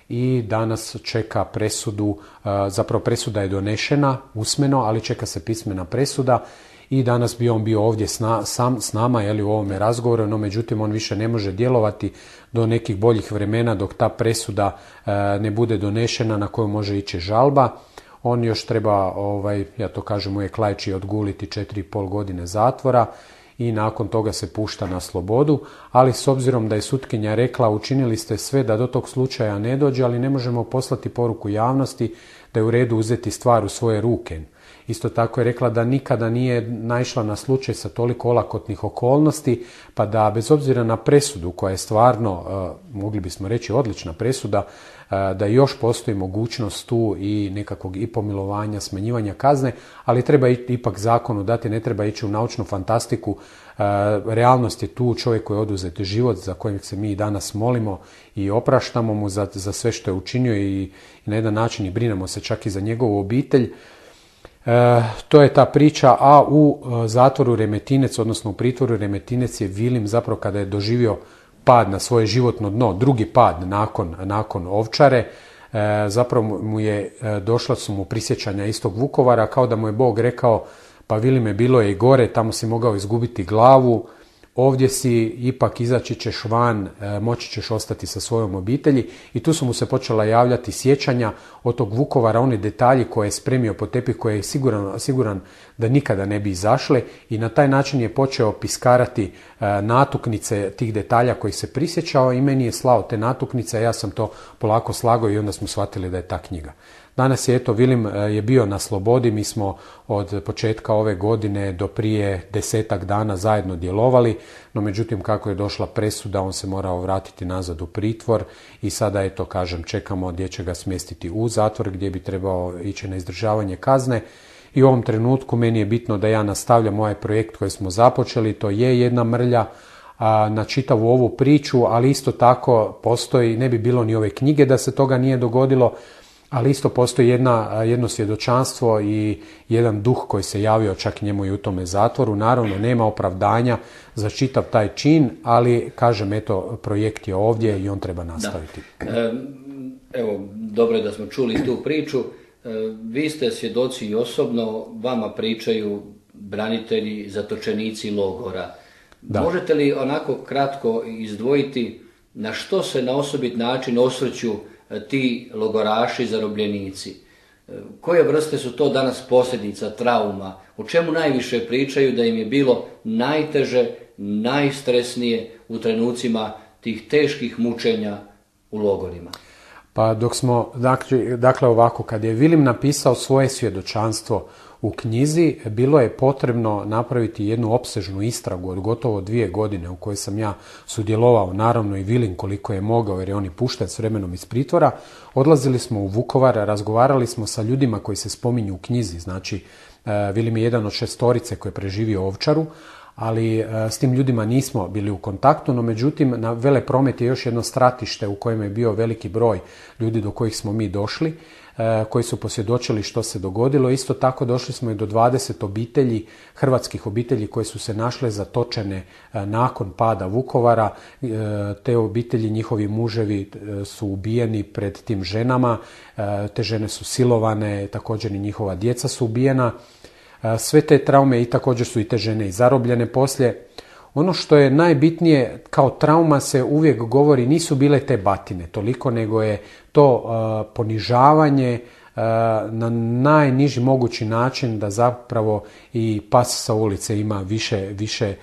Speaker 3: i danas čeka presudu, zapravo presuda je donešena usmeno, ali čeka se pismena presuda i danas bi on bio ovdje s nama u ovome razgovoru, no međutim on više ne može djelovati do nekih boljih vremena dok ta presuda ne bude donešena na koju može ići žalba. On još treba, ja to kažem uvijek laički, odguliti 4,5 godine zatvora i nakon toga se pušta na slobodu, ali s obzirom da je sutkinja rekla učinili ste sve da do tog slučaja ne dođe, ali ne možemo poslati poruku javnosti da je u redu uzeti stvar u svoje ruke. Isto tako je rekla da nikada nije naišla na slučaj sa toliko olakotnih okolnosti, pa da bez obzira na presudu koja je stvarno, mogli bismo reći odlična presuda, da još postoji mogućnost tu i nekakvog i pomilovanja, smanjivanja kazne, ali treba ipak zakonu dati, ne treba ići u naučnu fantastiku. Realnost je tu, čovjek koji je oduzet život, za kojeg se mi i danas molimo i opraštamo mu za sve što je učinio i na jedan način i brinemo se čak i za njegovu obitelj. To je ta priča, a u zatvoru Remetinec, odnosno u pritvoru Remetinec je Vilim zapravo kada je doživio pad na svoje životno dno, drugi pad nakon Ovčare, zapravo došla su mu prisjećanja istog Vukovara, kao da mu je Bog rekao, pa Vilime, bilo je i gore, tamo si mogao izgubiti glavu, ovdje si, ipak izaći ćeš van, moći ćeš ostati sa svojom obitelji, i tu su mu se počela javljati sjećanja od tog Vukovara, oni detalji koje je spremio po tepih, koje je siguran da nikada ne bi izašle, i na taj način je počeo piskarati natuknice tih detalja kojih se prisjećao i meni je slao te natuknice, a ja sam to polako slagao i onda smo shvatili da je ta knjiga. Danas je, eto, Vilim je bio na slobodi, mi smo od početka ove godine do prije 10-ak dana zajedno djelovali, no međutim kako je došla presuda, on se morao vratiti nazad u pritvor i sada, eto, kažem, čekamo gdje će ga smjestiti u zatvor, gdje bi trebao ići na izdržavanje kazne. I u ovom trenutku meni je bitno da ja nastavljam ovaj projekt koji smo započeli, to je jedna mrlja na čitavu ovu priču, ali isto tako postoji, ne bi bilo ni ove knjige da se toga nije dogodilo, ali isto postoji jedno svjedočanstvo i jedan duh koji se javio čak njemu i u tome zatvoru. Naravno, nema opravdanja za čitav taj čin, ali kažem, eto, projekt je ovdje i on treba nastaviti.
Speaker 2: Evo, dobro je da smo čuli tu priču. Vi ste svjedoci i osobno, vama pričaju branitelji, zatočenici logora. Da. Možete li onako kratko izdvojiti na što se na osobit način osvrću ti logoraši, zarobljenici? Koje vrste su to danas posljedica, trauma? O čemu najviše pričaju da im je bilo najteže, najstresnije u trenucima tih teških mučenja u logorima?
Speaker 3: Pa dok smo, dakle ovako, kad je Vilim napisao svoje svjedočanstvo u knjizi, bilo je potrebno napraviti jednu opsežnu istragu od gotovo 2 godine u kojoj sam ja sudjelovao, naravno i Vilim koliko je mogao, jer je on i pušten s vremenom iz pritvora. Odlazili smo u Vukovar, razgovarali smo sa ljudima koji se spominju u knjizi, znači Vilim je jedan od 6 koji je preživio Ovčaru, ali s tim ljudima nismo bili u kontaktu, no međutim na Velepromet je još jedno stratište u kojem je bio veliki broj ljudi do kojih smo mi došli, koji su posvjedočili što se dogodilo. Isto tako došli smo i do 20 obitelji, hrvatskih obitelji koje su se našle zatočene nakon pada Vukovara. Te obitelji, njihovi muževi su ubijeni pred tim ženama, te žene su silovane, također i njihova djeca su ubijena. Sve te traume i također su i te žene i zarobljene poslije. Ono što je najbitnije, kao trauma se uvijek govori, nisu bile te batine toliko, nego je to ponižavanje na najniži mogući način, da zapravo i pas sa ulice ima više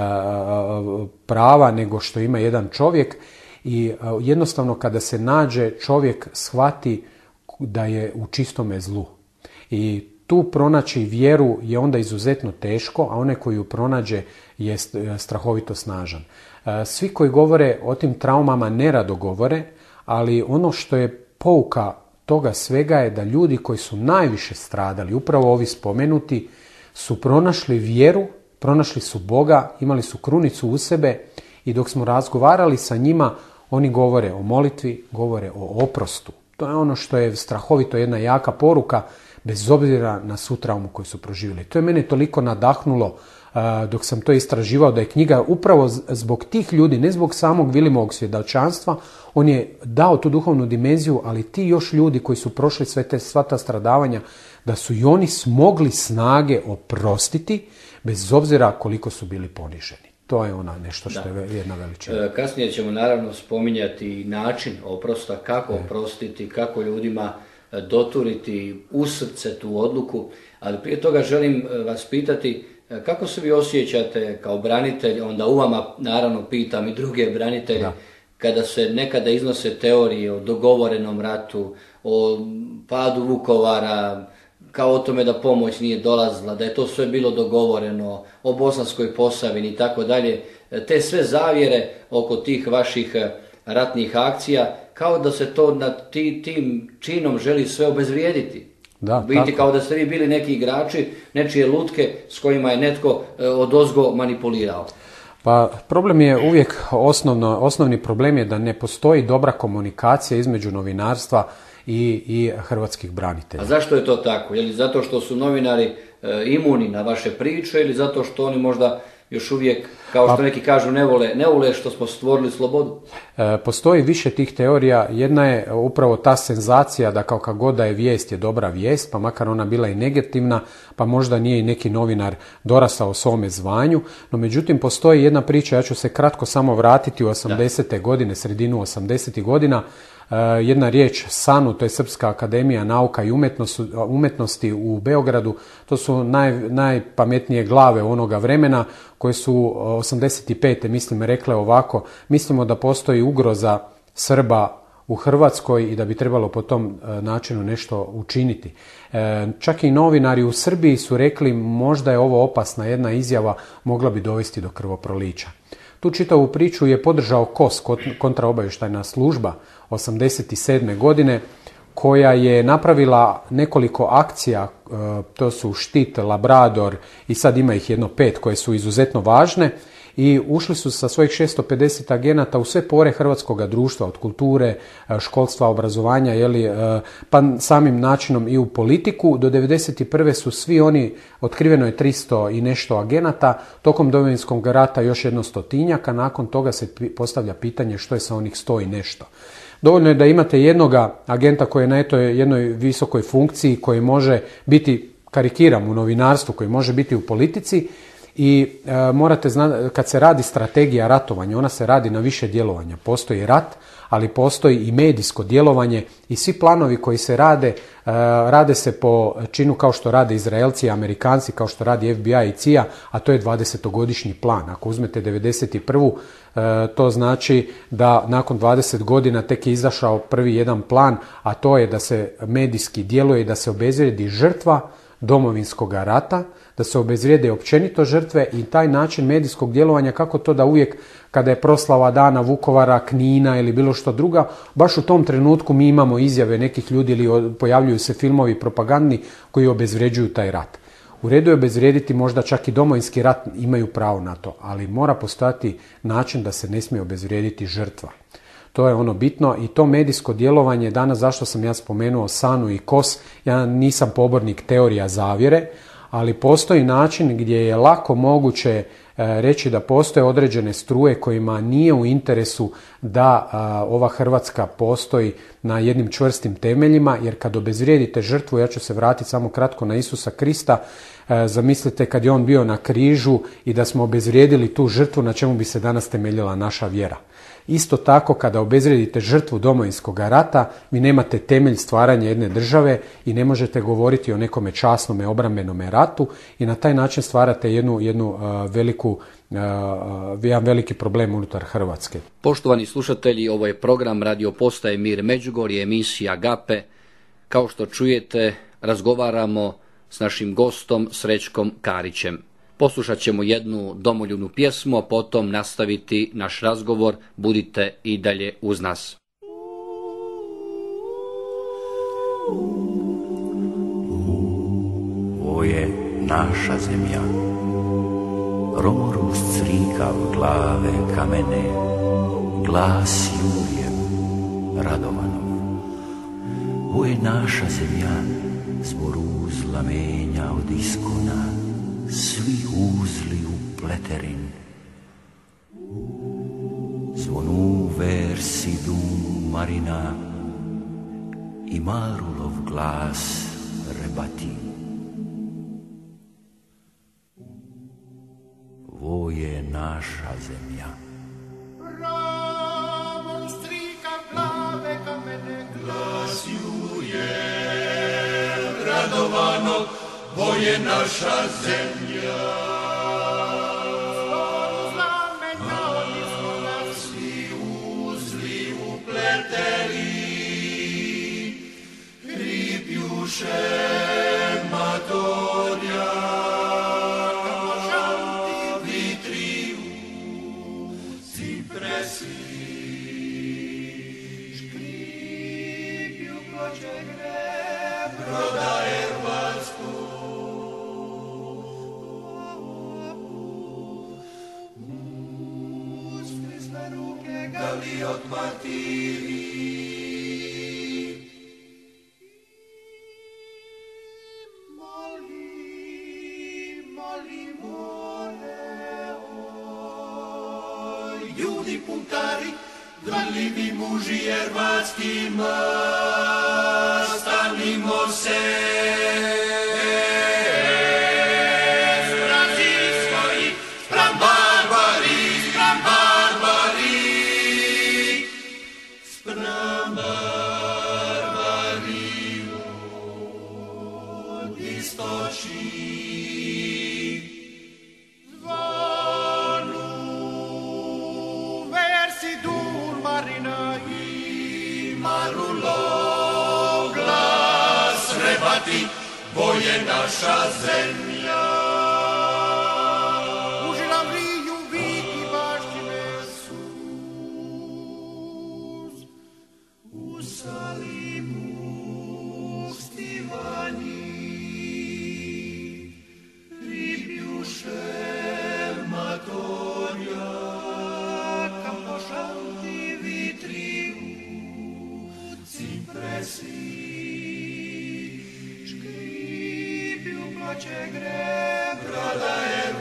Speaker 3: prava nego što ima jedan čovjek, i jednostavno kada se nađe, čovjek shvati da je u čistome zlu. I tu pronaći vjeru je onda izuzetno teško, a onaj koji ju pronađe je strahovito snažan. Svi koji govore o tim traumama nerado govore, ali ono što je pouka toga svega je da ljudi koji su najviše stradali, upravo ovi spomenuti, su pronašli vjeru, pronašli su Boga, imali su krunicu u sebe, i dok smo razgovarali sa njima, oni govore o molitvi, govore o oprostu. To je ono što je strahovito jedna jaka poruka, bez obzira na svu traumu koju su proživjeli. To je mene toliko nadahnulo dok sam to istraživao, da je knjiga upravo zbog tih ljudi, ne zbog samog Vilimovog svjedočanstva, on je dao tu duhovnu dimenziju, ali ti još ljudi koji su prošli sva ta stradavanja, da su i oni smogli snage oprostiti, bez obzira koliko su bili poniženi. To je ona nešto što je jedna veličina.
Speaker 2: Kasnije ćemo naravno spominjati način oprosta, kako oprostiti, kako ljudima doturiti u srce tu odluku, ali prije toga želim vas pitati kako se vi osjećate kao branitelj, onda u vama naravno pitam i druge branitelje, kada se nekada iznose teorije o dogovorenom ratu, o padu Vukovara, kao o tome da pomoć nije dolazila, da je to sve bilo dogovoreno, o Bosanskoj Posavini i tako dalje, te sve zavjere oko tih vaših ratnih akcija, kao da se to nad tim činom želi sve obezvrijediti.
Speaker 3: Da,
Speaker 2: vidite
Speaker 3: tako.
Speaker 2: kao da ste vi bili neki igrači, nečije lutke s kojima je netko odozgo manipulirao.
Speaker 3: Pa problem je uvijek, osnovni problem je da ne postoji dobra komunikacija između novinarstva i hrvatskih branitelja.
Speaker 2: A zašto je to tako? Je li zato što su novinari imuni na vaše priče ili zato što oni možda još uvijek, kao što neki kažu, ne vole što smo stvorili slobodu?
Speaker 3: Postoji više tih teorija. Jedna je upravo ta senzacija da kao kad god da je vijest je dobra vijest, pa makar ona bila i negativna, pa možda nije i neki novinar dorasao svome zvanju. No međutim, postoji jedna priča, ja ću se kratko samo vratiti u 80. godine, sredinu 80. godina. Jedna riječ SANU, to je Srpska akademija nauka i umetnosti u Beogradu, to su najpametnije glave onoga vremena koje su 85. mislim rekle ovako: mislimo da postoji ugroza Srba u Hrvatskoj i da bi trebalo po tom načinu nešto učiniti. Čak i novinari u Srbiji su rekli možda je ovo opasna jedna izjava, mogla bi dovesti do krvoprolića. Tu čitavu priču je podržao KOS, kontraobavještajna služba, 87. godine, koja je napravila nekoliko akcija, to su Štit, Labrador i sad ima ih jedno 5 koje su izuzetno važne, i ušli su sa svojih 650 agenata u sve pore hrvatskog društva, od kulture, školstva, obrazovanja, pa samim načinom i u politiku. Do 1991. su svi oni, otkriveno je 300 i nešto agenata, tokom Domovinskog rata još jedno 100-tinjak, a nakon toga se postavlja pitanje što je sa onih 100 i nešto. Dovoljno je da imate jednoga agenta koji je na jednoj visokoj funkciji, koji može biti, karikiram, u novinarstvu, koji može biti u politici. I morate znati, kad se radi strategija ratovanja, ona se radi na više djelovanja. Postoji rat, ali postoji i medijsko djelovanje i svi planovi koji se rade se po činu kao što rade Izraelci i Amerikanci, kao što radi FBI i CIA, a to je 20-godišnji plan. Ako uzmete 91. To znači da nakon 20 godina tek je izašao prvi jedan plan, a to je da se medijski djeluje i da se obezvrijedi žrtva Domovinskog rata, da se obezvrijede općenito žrtve i taj način medijskog djelovanja, kako to da uvijek kada je proslava dana Vukovara, Knina ili bilo što druga, baš u tom trenutku mi imamo izjave nekih ljudi ili pojavljuju se filmovi propagandni koji obezvređuju taj rat. U redu je obezvrijediti možda čak i Domovinski rat, imaju pravo na to, ali mora postojati način da se ne smije obezvrijediti žrtva. To je ono bitno i to medijsko djelovanje danas, zašto sam ja spomenuo SANU i KOS, ja nisam pobornik teorija zavjere, ali postoji način gdje je lako moguće reći da postoje određene struje kojima nije u interesu da ova Hrvatska postoji na jednim čvrstim temeljima, jer kad obezvrijedite žrtvu, ja ću se vratiti samo kratko na Isusa Krista, zamislite kad je on bio na križu i da smo obezvrijedili tu žrtvu, na čemu bi se danas temeljila naša vjera. Isto tako, kada obezvrijedite žrtvu Domovinskog rata, vi nemate temelj stvaranja jedne države i ne možete govoriti o nekome časnome obrambenome ratu i na taj način stvarate jedan veliki problem unutar Hrvatske.
Speaker 2: Poštovani slušatelji, ovo je program Radio Postaje Mir Međugorje, emisija Agape. Kao što čujete, razgovaramo s našim gostom Srećkom Karićem. Poslušat ćemo jednu domoljubnu pjesmu, a potom nastaviti naš razgovor. Budite i dalje uz nas.
Speaker 4: Ovo je naša zemlja. Romorus crikav glave kamene, glas Jurjev, Radovanov. Ovo je naša zemlja, zbor uzla menja od iskona, svi uzli u pleterin. Zvonu versi dum marina i marulov glas rebati. Ovo je naša zemlja.
Speaker 5: Ramon strika glave kamene, glas Jurje, Radovanov, ovo je naša zemlja. Znamenja od iskona, svi uzli upleteli, Ripjuše matorja, Vitriju, Cipresi, Ljudi puntari, gradljivi muži hrvatskima, stanimo se. Brazilskoj, spram barbari, spram barbari, spram barbari od istočnih. Ovo je naša zemlja. U Žilavriju viki baštine sus, u Salimu Stivanji, Ribjušev Matorja, Kampošanti Vitriju, Cipresi, Plače greb roda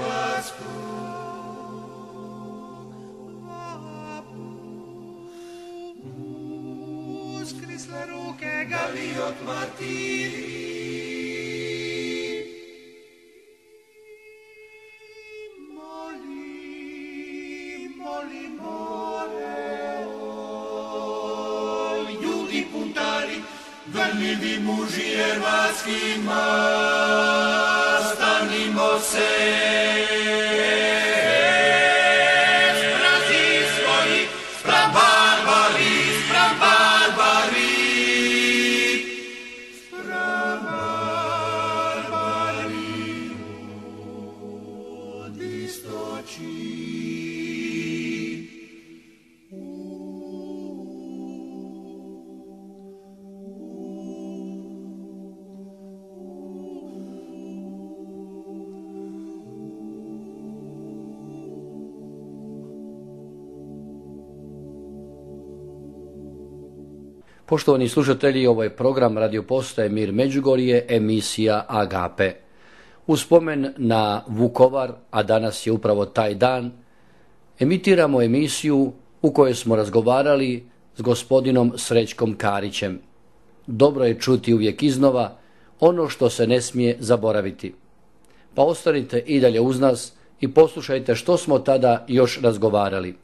Speaker 5: hrvatskog, uskrisle ruke Galiot martiri. Moli more, ljudi puntari, vrljivi muži hrvatskima, stanimo se. Brazilskoj, spram barbari, spram barbari, spram barbari od istočnih.
Speaker 2: Poštovani slušatelji, ovo je program Radio Postaje Mir Međugorje, emisija Agape. U spomen na Vukovar, a danas je upravo taj dan, emitiramo emisiju u kojoj smo razgovarali s gospodinom Srećkom Karićem. Dobro je čuti uvijek iznova ono što se ne smije zaboraviti. Pa ostanite i dalje uz nas i poslušajte što smo tada još razgovarali.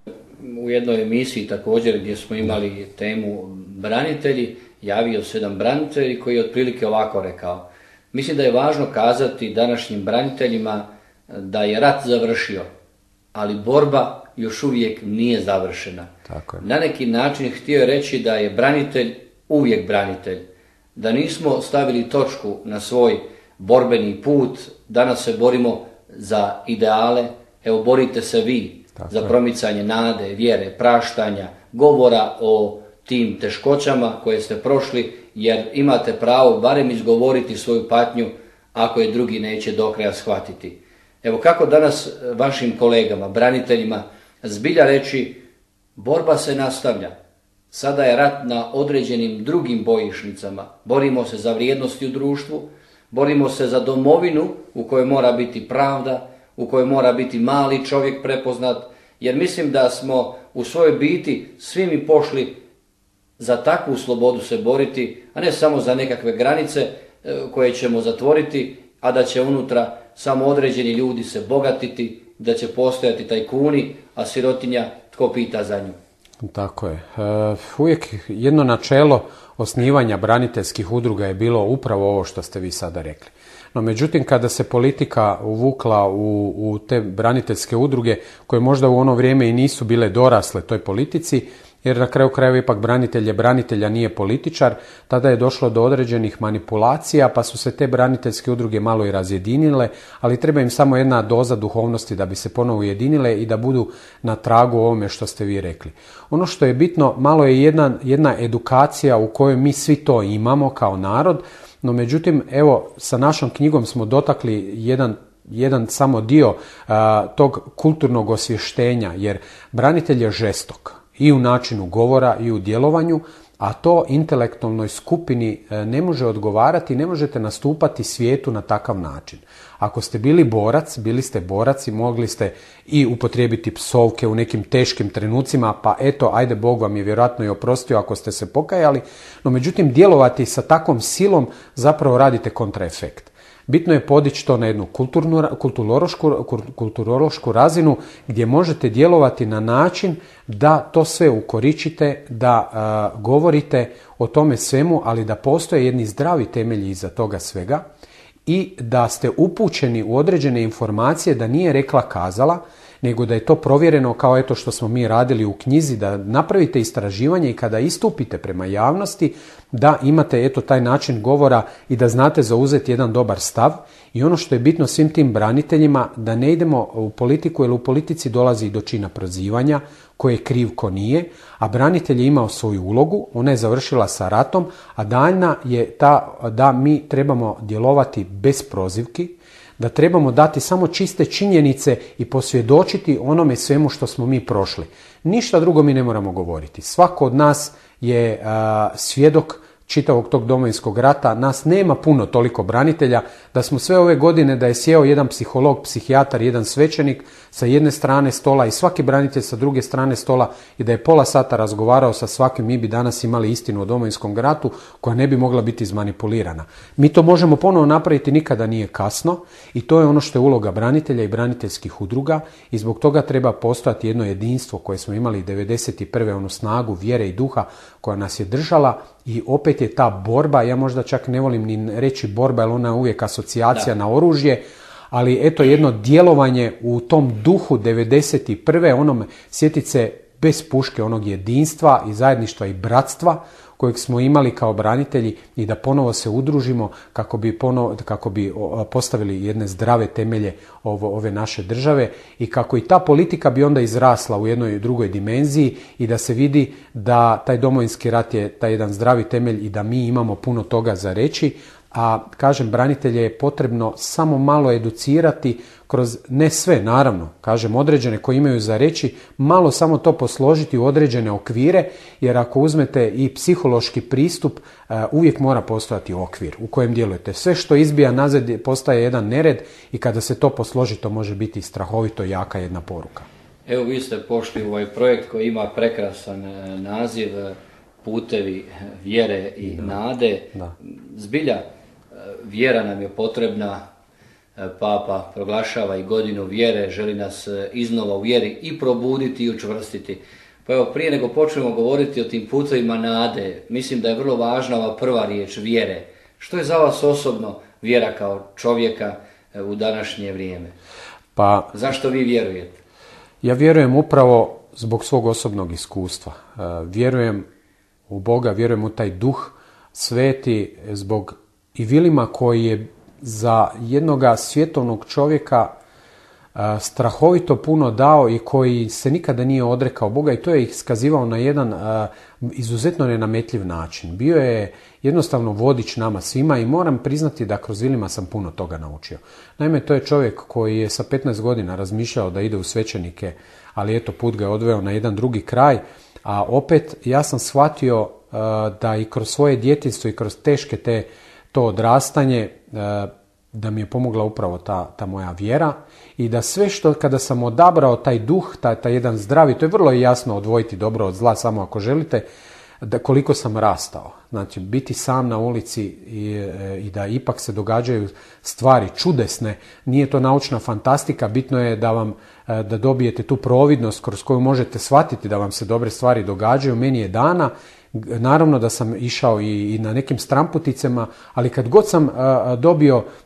Speaker 2: U jednoj emisiji također gdje smo imali temu branitelji, javio se jedan branitelj koji je otprilike ovako rekao: mislim da je važno kazati današnjim braniteljima da je rat završio, ali borba još uvijek nije završena.
Speaker 3: Tako je.
Speaker 2: Na neki način htio je reći da je branitelj uvijek branitelj, da nismo stavili točku na svoj borbeni put, danas se borimo za ideale, evo borite se vi. Tako za promicanje nade, vjere, praštanja, govora o tim teškoćama koje ste prošli, jer imate pravo barem izgovoriti svoju patnju ako je drugi neće do kraja shvatiti. Evo kako danas vašim kolegama, braniteljima, zbilja reći: borba se nastavlja. Sada je rat na određenim drugim bojišnicama. Borimo se za vrijednosti u društvu, borimo se za domovinu u kojoj mora biti pravda, u kojoj mora biti mali čovjek prepoznat, jer mislim da smo u svojoj biti svi mi pošli za takvu slobodu se boriti, a ne samo za nekakve granice koje ćemo zatvoriti, a da će unutra samo određeni ljudi se bogatiti, da će postojati tajkuni, a sirotinja tko pita za nju.
Speaker 3: Tako je. Uvijek jedno načelo osnivanja braniteljskih udruga je bilo upravo ovo što ste vi sada rekli. No međutim, kada se politika uvukla u te braniteljske udruge, koje možda u ono vrijeme i nisu bile dorasle toj politici, jer na kraju krajeva ipak branitelj je branitelj, a nije političar. Tada je došlo do određenih manipulacija, pa su se te braniteljske udruge malo i razjedinile, ali treba im samo jedna doza duhovnosti da bi se ponovo ujedinile i da budu na tragu ovome što ste vi rekli. Ono što je bitno, malo je jedna edukacija u kojoj mi svi to imamo kao narod, no međutim, evo, sa našom knjigom smo dotakli jedan samo dio tog kulturnog osvještenja, jer branitelj je žestok i u načinu govora i u djelovanju, a to intelektualnoj skupini ne može odgovarati, ne možete nastupati svijetu na takav način. Ako ste bili borac, bili ste borac i mogli ste i upotrijebiti psovke u nekim teškim trenucima, pa eto, ajde, Bog vam je vjerojatno i oprostio ako ste se pokajali, no međutim djelovati sa takvom silom zapravo radite kontraefekt. Bitno je podići to na jednu kulturološku razinu gdje možete djelovati na način da to sve ukoričite, da govorite o tome svemu, ali da postoje jedni zdravi temelji iza toga svega i da ste upućeni u određene informacije, da nije rekla kazala, nego da je to provjereno kao eto što smo mi radili u knjizi, da napravite istraživanje i kada istupite prema javnosti, da imate eto taj način govora i da znate zauzeti jedan dobar stav. I ono što je bitno svim tim braniteljima, da ne idemo u politiku, jer u politici dolazi do čina prozivanja, ko je kriv, ko nije, a branitelj je imao svoju ulogu, ona je završila sa ratom, a daljna je ta da mi trebamo djelovati bez prozivki, da trebamo dati samo čiste činjenice i posvjedočiti onome svemu što smo mi prošli. Ništa drugo mi ne moramo govoriti. Svako od nas je svjedok čitavog tog Domovinskog rata. Nas nema puno toliko branitelja, da smo sve ove godine, da je sjeo jedan psiholog, psihijatar, jedan svećenik sa jedne strane stola i svaki branitelj sa druge strane stola i da je pola sata razgovarao sa svakim, mi bi danas imali istinu o Domovinskom ratu koja ne bi mogla biti izmanipulirana. Mi to možemo ponovo napraviti, nikada nije kasno, i to je ono što je uloga branitelja i braniteljskih udruga i zbog toga treba postojati jedno jedinstvo koje smo imali 1991. onu snagu vjere i duha koja nas je držala. I opet je ta borba, ja možda čak ne volim ni reći borba, jer ona je uvijek asocijacija na oružje, ali eto jedno djelovanje u tom duhu 1991. onom, sjetit se, bez puške, onog jedinstva i zajedništva i bratstva kojeg smo imali kao branitelji i da ponovo se udružimo kako bi postavili jedne zdrave temelje ove naše države i kako i ta politika bi onda izrasla u jednoj drugoj dimenziji i da se vidi da taj Domovinski rat je taj jedan zdravi temelj i da mi imamo puno toga za reći. A kažem, branitelje je potrebno samo malo educirati kroz, ne sve naravno, kažem određene koji imaju za reći, malo samo to posložiti u određene okvire, jer ako uzmete i psihološki pristup, uvijek mora postojati okvir u kojem djelujete. Sve što izbija nazad postaje jedan nered i kada se to posloži, to može biti strahovito jaka jedna poruka.
Speaker 2: Evo, vi ste pošli u ovaj projekt koji ima prekrasan naziv Putevi vjere i nade.
Speaker 3: Da.
Speaker 2: Zbilja, vjera nam je potrebna, Papa proglašava i godinu vjere, želi nas iznova u vjeri i probuditi i učvrstiti. Pa evo, prije nego počnemo govoriti o tim putevima nade, mislim da je vrlo važna ova prva riječ, vjere. Što je za vas osobno vjera kao čovjeka u današnje vrijeme?
Speaker 3: Pa,
Speaker 2: zašto vi vjerujete?
Speaker 3: Ja vjerujem upravo zbog svog osobnog iskustva. Vjerujem u Boga, vjerujem u taj duh sveti zbog i Vilima koji je za jednoga svjetovnog čovjeka strahovito puno dao i koji se nikada nije odrekao Boga i to je iskazivao na jedan izuzetno nenametljiv način. Bio je jednostavno vodič nama svima i moram priznati da kroz Vilima sam puno toga naučio. Naime, to je čovjek koji je sa 15 godina razmišljao da ide u svećenike, ali eto put ga je odveo na jedan drugi kraj, a opet ja sam shvatio da i kroz svoje djetinjstvo i kroz teške to odrastanje da mi je pomogla upravo ta moja vjera i da sve što kada sam odabrao taj duh, taj jedan zdravi, to je vrlo jasno odvojiti dobro od zla samo ako želite, da koliko sam rastao. Znači biti sam na ulici i da ipak se događaju stvari čudesne, nije to naučna fantastika, bitno je da dobijete tu providnost kroz koju možete shvatiti da vam se dobre stvari događaju. Meni je dana. Naravno da sam išao i na nekim stramputicama, ali kad god sam dobio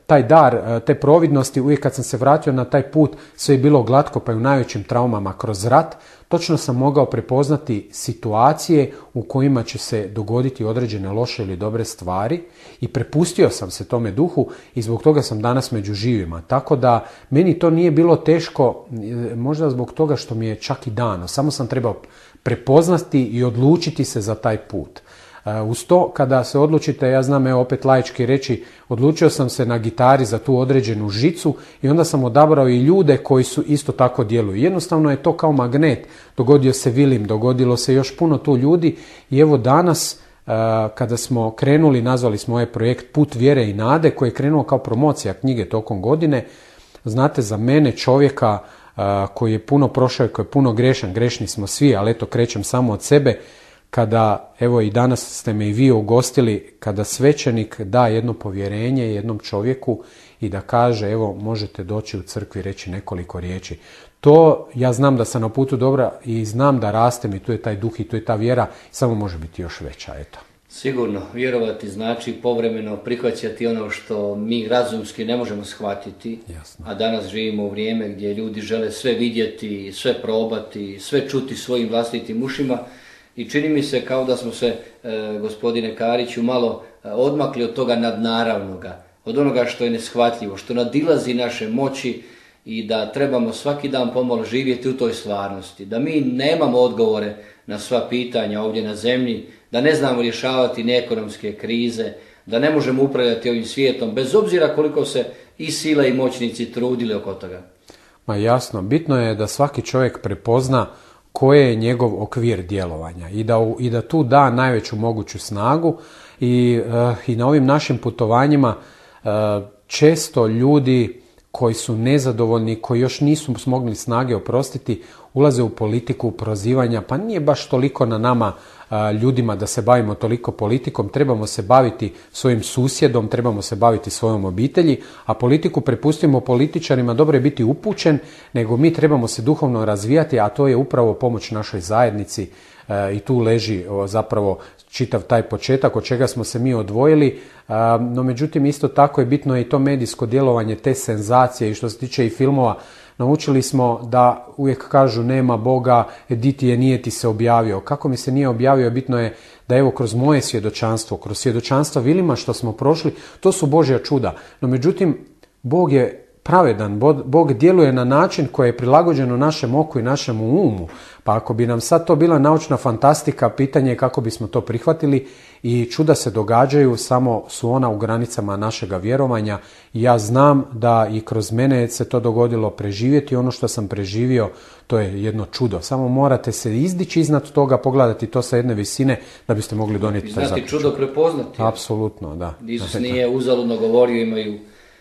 Speaker 3: taj dar, te providnosti, uvijek kad sam se vratio na taj put, sve je bilo glatko pa i u najvećim traumama kroz rat, točno sam mogao prepoznati situacije u kojima će se dogoditi određene loše ili dobre stvari i prepustio sam se tome duhu i zbog toga sam danas među živima. Tako da meni to nije bilo teško, možda zbog toga što mi je čak i dano, samo sam trebao prepoznati i odlučiti se za taj put. Uz to, kada se odlučite, ja znam, evo opet laički reći, odlučio sam se na gitari za tu određenu žicu i onda sam odabrao i ljude koji su isto tako djeluju. Jednostavno je to kao magnet. Dogodio se Vilim, dogodilo se još puno tu ljudi i evo danas, kada smo krenuli, nazvali smo ovaj projekt Put vjere i nade, koji je krenuo kao promocija knjige tokom godine. Znate, za mene, čovjeka koji je puno prošao i koji je puno grešan, grešni smo svi, ali eto, krećem samo od sebe, kada, evo i danas ste me i vi ugostili, kada svećenik da jedno povjerenje jednom čovjeku i da kaže, evo, možete doći u crkvi i reći nekoliko riječi. To, ja znam da sam na putu dobra i znam da rastem i tu je taj duh i tu je ta vjera, samo može biti još veća, eto.
Speaker 2: Sigurno, vjerovati znači povremeno prihvaćati ono što mi razumski ne možemo shvatiti.
Speaker 3: Jasno.
Speaker 2: A danas živimo u vrijeme gdje ljudi žele sve vidjeti, sve probati, sve čuti svojim vlastitim ušima. I čini mi se kao da smo se, gospodine Kariću, malo odmakli od toga nadnaravnoga, od onoga što je neshvatljivo, što nadilazi naše moći i da trebamo svaki dan pomalo živjeti u toj stvarnosti. Da mi nemamo odgovore na sva pitanja ovdje na zemlji, da ne znamo rješavati ni ekonomske krize, da ne možemo upravljati ovim svijetom, bez obzira koliko se i sile i moćnici trudili oko toga.
Speaker 3: Ma jasno, bitno je da svaki čovjek prepozna koji je njegov okvir djelovanja i da tu da najveću moguću snagu i na ovim našim putovanjima često ljudi koji su nezadovoljni, koji još nisu smogli snage oprostiti, ulaze u politiku prozivanja, pa nije baš toliko na nama ljudima da se bavimo toliko politikom, trebamo se baviti svojim susjedom, trebamo se baviti svojom obitelji, a politiku prepustimo političarima, dobro je biti upućen, nego mi trebamo se duhovno razvijati, a to je upravo pomoć našoj zajednici i tu leži zapravo čitav taj početak od čega smo se mi odvojili, no međutim isto tako je bitno i to medijsko djelovanje, te senzacije i što se tiče i filmova. Naučili smo da uvijek kažu nema Boga, di ti je, nije ti se objavio. Kako mi se nije objavio, bitno je da evo kroz moje svjedočanstvo, kroz svjedočanstva Vilima što smo prošli, to su Božja čuda. No međutim, Bog je pravedan, Bog djeluje na način koji je prilagođeno našem oku i našemu umu. Pa ako bi nam sad to bila naučna fantastika, pitanje je kako bismo to prihvatili i čuda se događaju, samo su ona u granicama našega vjerovanja. I ja znam da i kroz mene se to dogodilo preživjeti. Ono što sam preživio, to je jedno čudo. Samo morate se izdići iznad toga, pogledati to sa jedne visine da biste mogli donijeti taj zaključak.
Speaker 2: Znati čudo prepoznati.
Speaker 3: Apsolutno, da.
Speaker 2: Isus nije uzaludno govorio, imaju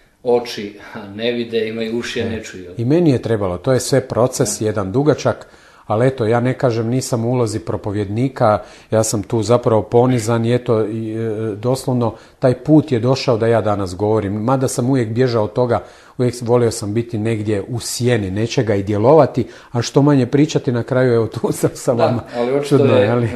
Speaker 2: oči, a ne vide, imaju uši, a ne čuju.
Speaker 3: I meni je trebalo, to je sve proces, jedan dugačak, ali eto, ja ne kažem, nisam u ulozi propovjednika, ja sam tu zapravo ponizan i eto, doslovno, taj put je došao da ja danas govorim. Mada sam uvijek bježao od toga, uvijek volio sam biti negdje u sjeni nečega i djelovati, a što manje pričati, na kraju, evo, tu sam sa vama.
Speaker 2: Da, ali očito je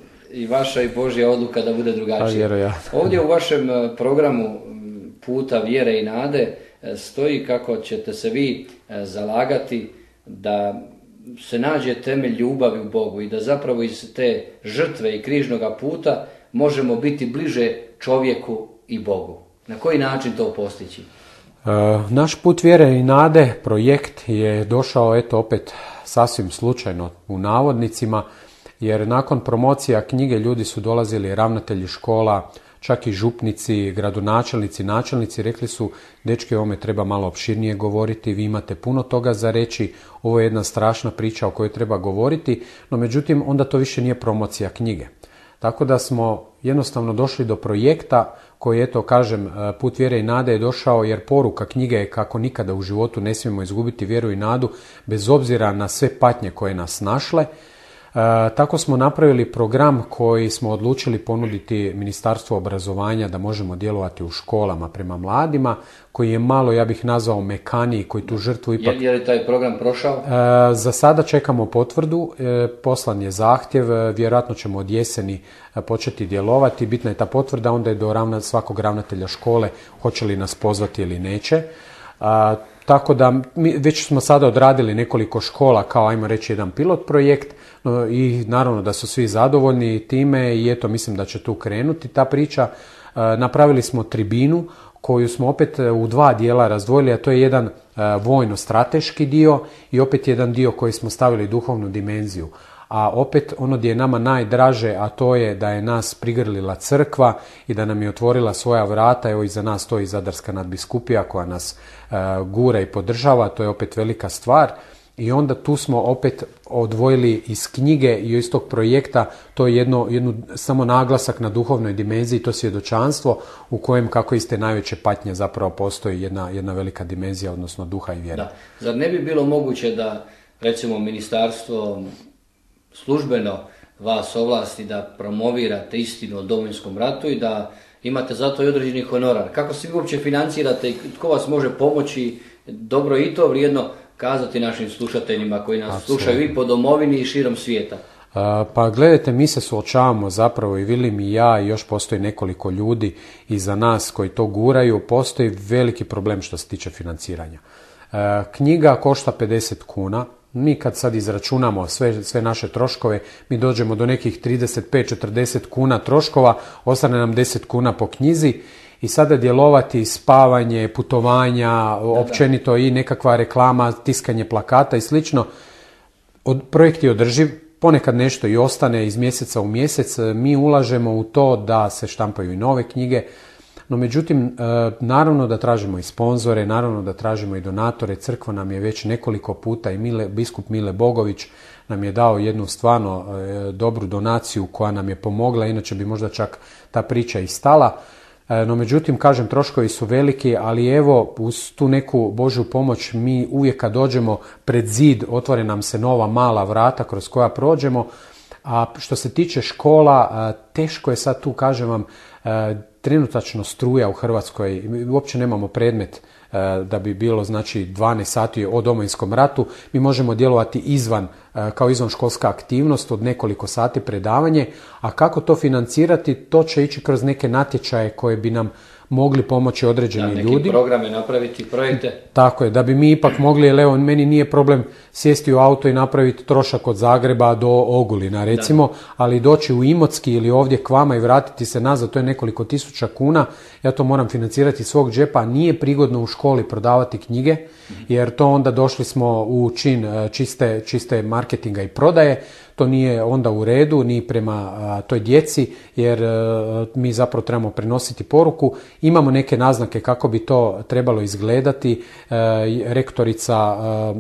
Speaker 2: i vaša i Božja odluka da bude drugačija. Ovdje u vašem programu Puta vjere i nade stoji kako ćete se vi zalagati da se nađe temelj ljubavi u Bogu i da zapravo iz te žrtve i križnoga puta možemo biti bliže čovjeku i Bogu. Na koji način to postići?
Speaker 3: Naš Put vjere i nade projekt je došao, eto, opet sasvim slučajno u navodnicima, jer nakon promocija knjige ljudi su dolazili, ravnatelji škola, čak i župnici, gradonačelnici, načelnici, rekli su, dečki, ovome treba malo opširnije govoriti, vi imate puno toga za reći, ovo je jedna strašna priča o kojoj treba govoriti, no međutim onda to više nije promocija knjige. Tako da smo jednostavno došli do projekta koji, eto, kažem, Put vjere i nade je došao jer poruka knjige je kako nikada u životu ne smijemo izgubiti vjeru i nadu, bez obzira na sve patnje koje nas našle. Tako smo napravili program koji smo odlučili ponuditi Ministarstvu obrazovanja da možemo djelovati u školama prema mladima, koji je malo, ja bih nazvao, mekaniji, koji tu žrtvu ipak...
Speaker 2: Je li taj program prošao?
Speaker 3: Za sada čekamo potvrdu, poslan je zahtjev, vjerojatno ćemo od jeseni početi djelovati, bitna je ta potvrda, onda je do svakog ravnatelja škole hoće li nas pozvati ili neće. Tako da već smo sada odradili nekoliko škola kao, ajmo reći, jedan pilot projekt i naravno da su svi zadovoljni time i eto, mislim da će tu krenuti ta priča. Napravili smo tribinu koju smo opet u dva dijela razdvojili, a to je jedan vojno-strateški dio i opet jedan dio koji smo stavili duhovnu dimenziju. A opet ono gdje je nama najdraže, a to je da je nas prigrlila crkva i da nam je otvorila svoja vrata, evo iza nas stoji Zadarska nadbiskupija koja nas gura i podržava, to je opet velika stvar. I onda tu smo opet odvojili iz knjige i iz tog projekta, to je jednu samo naglasak na duhovnoj dimenziji, to svjedočanstvo u kojem, kako iz te najveće patnje, zapravo postoji jedna velika dimenzija, odnosno duha i vjere.
Speaker 2: Da. Zar ne bi bilo moguće da, recimo, ministarstvo službeno vas ovlasti da promovirate istinu o Domovinskom ratu i da imate zato i određeni honorar? Kako se vi uopće financirate i tko vas može pomoći? Dobro i to vrijedno kazati našim slušateljima koji nas slušaju i po domovini i širom svijeta.
Speaker 3: Pa gledajte, mi se suočavamo zapravo, i Vilim i ja, i još postoji nekoliko ljudi iza nas koji to guraju. Postoji veliki problem što se tiče financiranja. Knjiga košta 50 kuna. Mi kad sad izračunamo sve naše troškove, mi dođemo do nekih 35-40 kuna troškova, ostane nam 10 kuna po knjizi i sada djelovati spavanje, putovanja, općenito i nekakva reklama, tiskanje plakata i slično. Projekt je održiv, ponekad nešto i ostane iz mjeseca u mjesec. Mi ulažemo u to da se štampaju i nove knjige, no međutim, naravno da tražimo i sponzore, naravno da tražimo i donatore. Crkva nam je već nekoliko puta i biskup Mile Bogović nam je dao jednu stvarno dobru donaciju koja nam je pomogla, inače bi možda čak ta priča i stala. No međutim, kažem, troškovi su veliki, ali evo, uz tu neku Božju pomoć mi uvijek kad dođemo pred zid, otvore nam se nova mala vrata kroz koja prođemo. A što se tiče škola, teško je sad tu, kažem vam, trenutačno struja u Hrvatskoj, mi uopće nemamo predmet da bi bilo, znači, 12 sati o Domovinskom ratu. Mi možemo djelovati kao izvanškolska aktivnost od nekoliko sati predavanje, a kako to financirati, to će ići kroz neke natječaje koje bi nam mogli pomoći određeni ljudi.
Speaker 2: Neki programe napraviti, projekte.
Speaker 3: Tako je, da bi mi ipak mogli, jer evo, meni nije problem sjesti u auto i napraviti trošak od Zagreba do Ogulina, recimo, ali doći u Imotski ili ovdje k vama i vratiti se nazad, to je nekoliko tisuća kuna, ja to moram financirati iz svog džepa, nije prigodno u školi prodavati knjige, jer to onda došli smo u čin čiste marketinga i prodaje. To nije onda u redu ni prema toj djeci, jer mi zapravo trebamo prenositi poruku. Imamo neke naznake kako bi to trebalo izgledati. Rektorica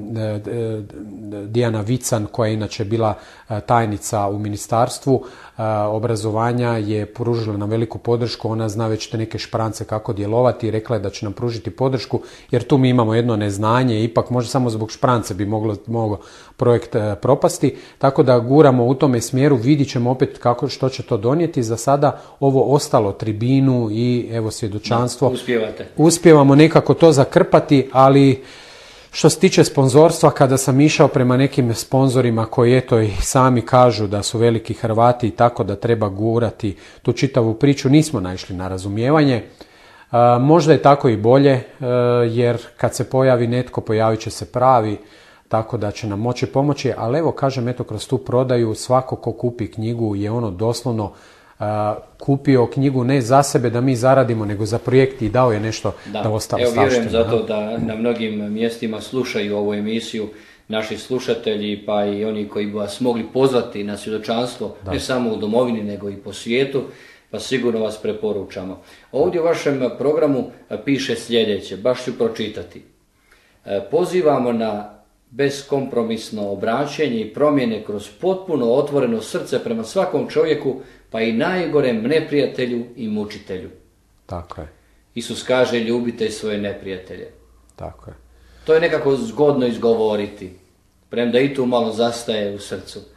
Speaker 3: Dijana Vican, koja je inače bila tajnica u Ministarstvu obrazovanja, je pružila nam veliku podršku. Ona zna već te neke šprance kako djelovati i rekla je da će nam pružiti podršku, jer tu mi imamo jedno neznanje, ipak možda samo zbog šprance bi moglo projekt propasti, tako da guramo u tome smjeru, vidit ćemo opet što će to donijeti. Za sada ovo ostalo, tribinu i evo svjedočanstvo. Uspijevamo nekako to zakrpati, ali što se tiče sponzorstva, kada sam išao prema nekim sponzorima koji eto i sami kažu da su veliki Hrvati i tako da treba gurati tu čitavu priču, nismo naišli na razumijevanje. Možda je tako i bolje, jer kad se pojavi netko, pojavit će se pravi, tako da će nam moći pomoći, ali evo kažem, eto, kroz tu prodaju svako ko kupi knjigu je ono doslovno kupio knjigu ne za sebe da mi zaradimo, nego za projekt i dao je nešto da ostalo stavšteno.
Speaker 2: Evo, vjerujem zato da na mnogim mjestima slušaju ovu emisiju naši slušatelji, pa i oni koji bi vas mogli pozvati na svjedočanstvo, ne samo u domovini, nego i po svijetu, pa sigurno vas preporučamo. Ovdje u vašem programu piše sljedeće, baš ću pročitati. Pozivamo na beskompromisno obraćenje i promjene kroz potpuno otvoreno srce prema svakom čovjeku, pa i najgorem neprijatelju i mučitelju.
Speaker 3: Tako je.
Speaker 2: Isus kaže, ljubite svoje neprijatelje.
Speaker 3: Tako je.
Speaker 2: To je nekako zgodno izgovoriti, premda i tu malo zastaje u srcu.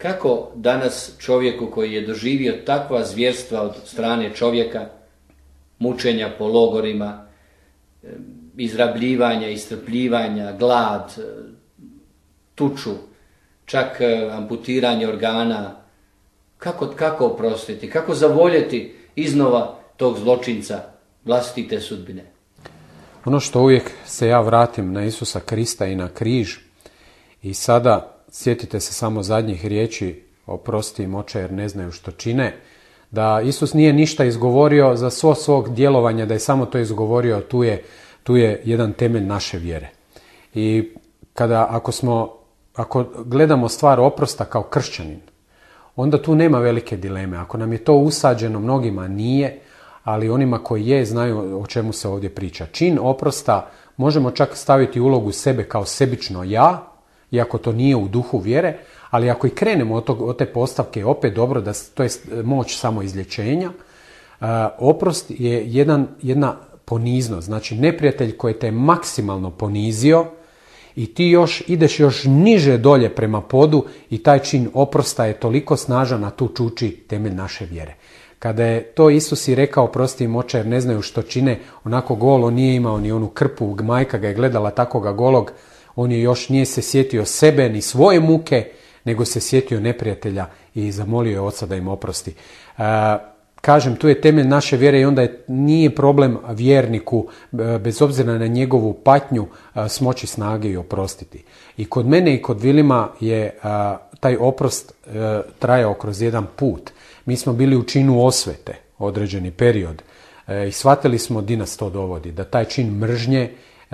Speaker 2: Kako danas čovjeku koji je doživio takva zvjerstva od strane čovjeka, mučenja po logorima, izrabljivanja, istrpljivanja, glad, tuču, čak amputiranje organa, kako oprostiti, kako zavoljeti iznova tog zločinca vlastite sudbine?
Speaker 3: Ono što uvijek se ja vratim na Isusa Krista i na križ i sada sjetite se samo zadnjih riječi, oprosti im oče jer ne znaju što čine, da Isus nije ništa izgovorio za svo svog djelovanja, da je samo to izgovorio, tu je jedan temelj naše vjere. I ako gledamo stvar oprosta kao kršćanin, onda tu nema velike dileme. Ako nam je to usađeno, mnogima nije, ali onima koji je znaju o čemu se ovdje priča. Čin oprosta možemo čak staviti ulogu sebe kao sebično ja, iako to nije u duhu vjere, ali ako i krenemo od te postavke, opet dobro, to je moć samoizlječenja. Oprost je jedna poniznost, znači neprijatelj koji te maksimalno ponizio i ti ideš još niže dolje prema podu i taj čin oprosta je toliko snažan, a tu čuči temelj naše vjere. Kada je to Isus i rekao oprosti im oče jer ne znaju što čine, onako golo nije imao ni onu krpu, majka ga je gledala takoga golog, on je još nije se sjetio sebe ni svoje muke, nego se sjetio neprijatelja i zamolio je oca da im oprosti. Kažem, tu je temelj naše vjere i onda nije problem vjerniku, bez obzira na njegovu patnju, smoći snage i oprostiti. I kod mene i kod Vilima je taj oprost trajao kroz jedan put. Mi smo bili u činu osvete određeni period i shvatili smo di nas to dovodi, da taj čin mržnje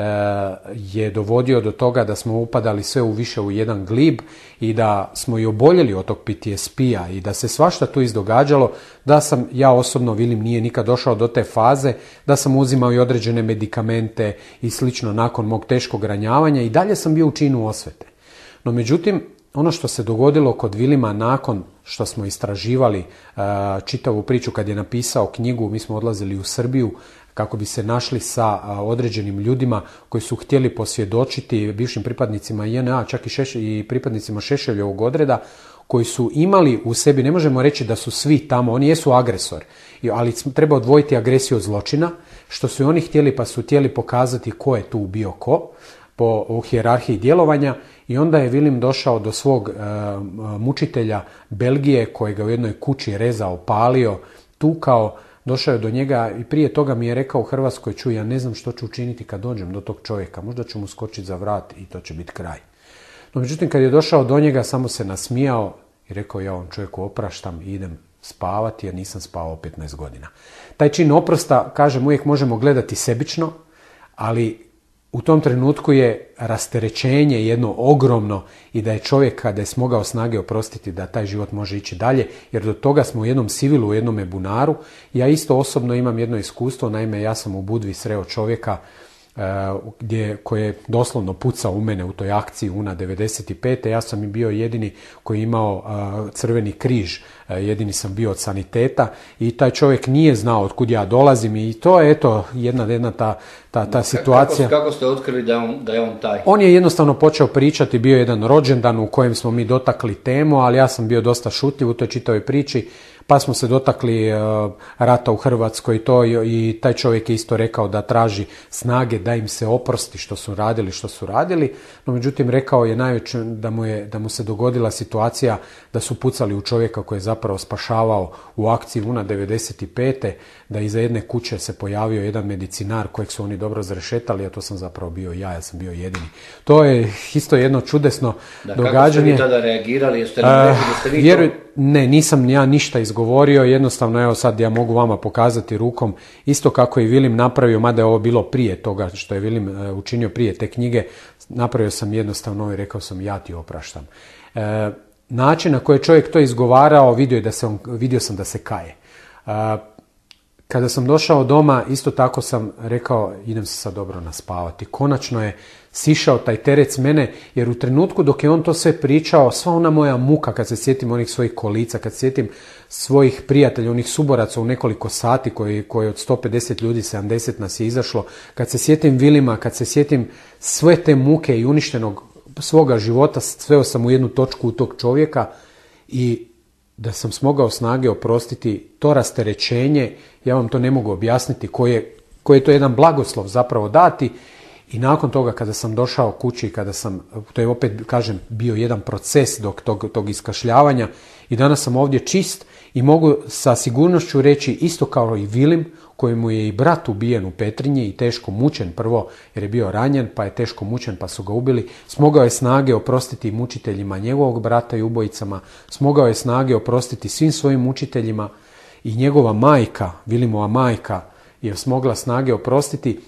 Speaker 3: je dovodio do toga da smo upadali sve više u jedan glib i da smo i oboljeli od tog PTSP-a i da se svašta tu izdogađalo, da sam ja osobno, Vilim nije nikad došao do te faze, da sam uzimao i određene medikamente i slično nakon mog teškog ranjavanja i dalje sam bio u činu osvete. No međutim, ono što se dogodilo kod Vilima nakon što smo istraživali čitavu priču kad je napisao knjigu, mi smo odlazili u Srbiju kako bi se našli sa određenim ljudima koji su htjeli posvjedočiti bivšim pripadnicima JNA, čak i pripadnicima Šešeljovog odreda, koji su imali u sebi, ne možemo reći da su svi tamo, oni jesu agresor, ali treba odvojiti agresiju od zločina, što su i oni htjeli, pa su htjeli pokazati ko je tu bio ko, po hijerarhiji djelovanja, i onda je Vilim došao do svog mučitelja Belgije, kojega u jednoj kući rezao, palio, tukao. Došao je do njega i prije toga mi je rekao u Hrvatskoj, čuj, ja ne znam što ću učiniti kad dođem do tog čovjeka, možda ću mu skočiti za vrat i to će biti kraj. No međutim, kad je došao do njega, samo se nasmijao i rekao, ja ovom čovjeku opraštam i idem spavati jer nisam spavao 15 godina. Taj čin oprosta, kažem, uvijek možemo gledati sebično, ali u tom trenutku je rasterećenje jedno ogromno i da je čovjek kada je smogao snage oprostiti da taj život može ići dalje, jer do toga smo u jednom sivilu, u jednome bunaru. Ja isto osobno imam jedno iskustvo, naime ja sam u Budvi sreo čovjeka koji je doslovno pucao u mene u toj akciji UNA 95. Ja sam i bio jedini koji je imao crveni križ, jedini sam bio od saniteta i taj čovjek nije znao otkud ja dolazim i to je eto jedna ta situacija.
Speaker 2: Kako ste otkrili da je on taj?
Speaker 3: On je jednostavno počeo pričati, bio je jedan rođendan u kojem smo mi dotakli temu, ali ja sam bio dosta šutljiv u toj čitavoj priči. Pa smo se dotakli rata u Hrvatskoj i taj čovjek je isto rekao da traži snage da im se oprosti što su radili, no međutim rekao je najveće da mu se dogodila situacija da su pucali u čovjeka koji je zapravo spašavao u akciji UNA 95. da iza jedne kuće se pojavio jedan medicinar kojeg su oni dobro zrešetali, a to sam zapravo bio ja sam bio jedini. To je isto jedno čudesno događanje.
Speaker 2: Kako ste vi tada reagirali? Jeste li rekli da ste vi to...
Speaker 3: Ne, nisam ja ništa izgovorio, jednostavno evo sad ja mogu vama pokazati rukom, isto kako je Vilim napravio, mada je ovo bilo prije toga što je Vilim učinio prije te knjige, napravio sam jednostavno i rekao sam ja ti opraštam. Način na koji je čovjek to izgovarao, vidio sam da se kaje. Kada sam došao doma, isto tako sam rekao idem se sad dobro naspavati. Konačno je sišao taj teret s mene, jer u trenutku dok je on to sve pričao, sva ona moja muka, kad se sjetim onih svojih kolica, kad se sjetim svojih prijatelja, onih suboraca u nekoliko sati koji od 150 ljudi, 70 nas je izašlo, kad se sjetim Vilima, kad se sjetim sve te muke i uništenog svoga života, sveo sam u jednu točku u tog čovjeka i da sam smogao snage oprostiti to rasterećenje, ja vam to ne mogu objasniti, koji je to jedan blagoslov zapravo dati. I nakon toga kada sam došao kući, kada sam, to je opet kažem bio jedan proces tog iskašljavanja i danas sam ovdje čist i mogu sa sigurnošću reći isto kao i Vilim, kojemu je i brat ubijen u Petrinji i teško mučen prvo jer je bio ranjen, pa je teško mučen pa su ga ubili, smogao je snage oprostiti mučiteljima njegovog brata i ubojicama, smogao je snage oprostiti svim svojim mučiteljima i njegova majka, Vilimova majka, je smogla snage oprostiti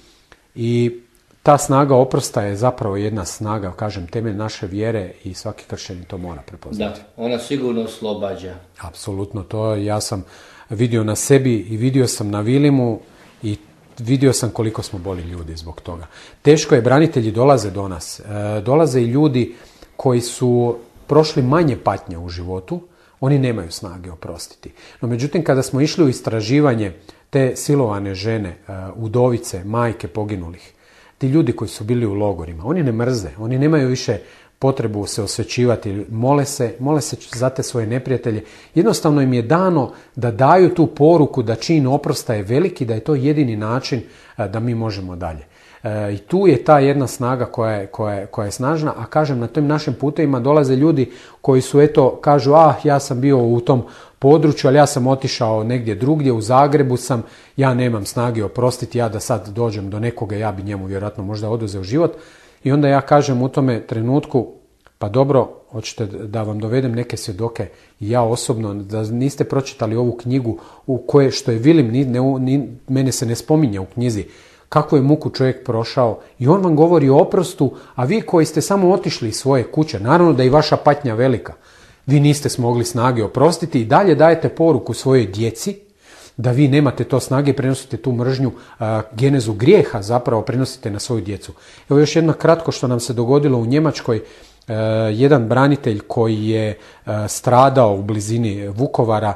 Speaker 3: i ta snaga oprosta je zapravo jedna snaga, kažem, temelj naše vjere i svaki kršćanin to mora prepoznati.
Speaker 2: Da, ona sigurno oslobađa.
Speaker 3: Apsolutno, to ja sam vidio na sebi i vidio sam na Vilimu i vidio sam koliko smo boli ljudi zbog toga. Teško je, branitelji dolaze do nas. Dolaze i ljudi koji su prošli manje patnje u životu, oni nemaju snage oprostiti. No međutim, kada smo išli u istraživanje te silovane žene, udovice, majke poginulih, ti ljudi koji su bili u logorima, oni ne mrze, oni nemaju više potrebu se osvećivati, mole se za te svoje neprijatelje. Jednostavno im je dano da daju tu poruku da čin oprosta je veliki, da je to jedini način da mi možemo dalje. I tu je ta jedna snaga koja je snažna, a kažem, na tim našim putevima dolaze ljudi koji su, kažu, ja sam bio u tom području, ali ja sam otišao negdje drugdje, u Zagrebu sam, ja nemam snage oprostiti, ja da sad dođem do nekoga, ja bi njemu vjerojatno možda oduzeo život. I onda ja kažem u tome trenutku, pa dobro, hoćete da vam dovedem neke svjedoke, ja osobno, da niste pročitali ovu knjigu u koje što je Vilim, mene se ne spominje u knjizi, kakvu je muku čovjek prošao i on vam govori o oprostu, a vi koji ste samo otišli iz svoje kuće, naravno da je i vaša patnja velika, vi niste smogli snage oprostiti i dalje dajete poruku svojoj djeci da vi nemate to snage i prenosite tu mržnju, genezu grijeha zapravo prenosite na svoju djecu. Evo još jedno kratko što nam se dogodilo u Njemačkoj. Jedan branitelj koji je stradao u blizini Vukovara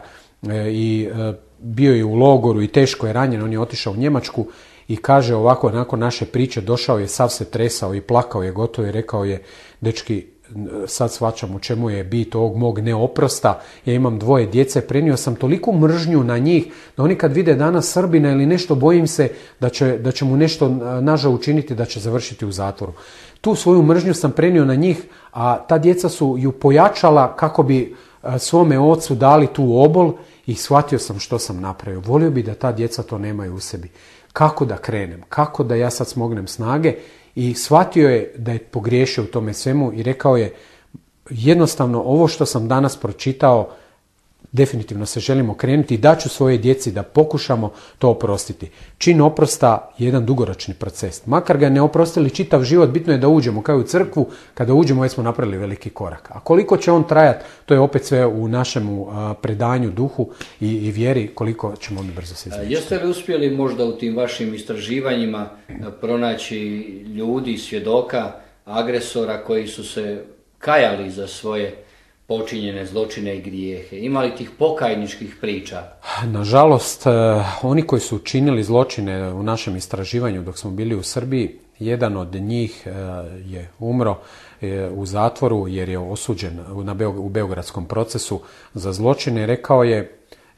Speaker 3: i bio je u logoru i teško je ranjen, on je otišao u Njemačku i kaže ovako, nakon naše priče došao je, sav se tresao i plakao je gotovo i rekao je, dečki, sad shvaćam u čemu je bit ovog mog neoprosta, ja imam 2 djece, prenio sam toliku mržnju na njih da oni kad vide danas Srbina ili nešto, bojim se da će mu nešto nažal učiniti, da će završiti u zatvoru. Tu svoju mržnju sam prenio na njih, a ta djeca su ju pojačala kako bi svome ocu dali tu obol i shvatio sam što sam napravio. Volio bi da ta djeca to nemaju u sebi. Kako da krenem? Kako da ja sad smognem snage? I shvatio je da je pogriješio u tome svemu i rekao je, jednostavno ovo što sam danas pročitao, definitivno se želim okrenuti i daću svoje djeci da pokušamo to oprostiti. Čin oprosta je jedan dugoročni proces. Makar ga ne oprostili čitav život, bitno je da uđemo kao u crkvu, kada uđemo već smo napravili veliki korak. A koliko će on trajati, to je opet sve u našemu predanju duhu i vjeri, koliko ćemo mi brzo se izvješiti.
Speaker 2: Jeste li uspjeli možda u tim vašim istraživanjima pronaći ljudi, svjedoka, agresora koji su se kajali za svoje počinjene zločine i grijehe? Ima li tih pokajničkih priča? Nažalost,
Speaker 3: oni koji su učinili zločine u našem istraživanju dok smo bili u Srbiji, jedan od njih je umro u zatvoru jer je osuđen u beogradskom procesu za zločine. Rekao je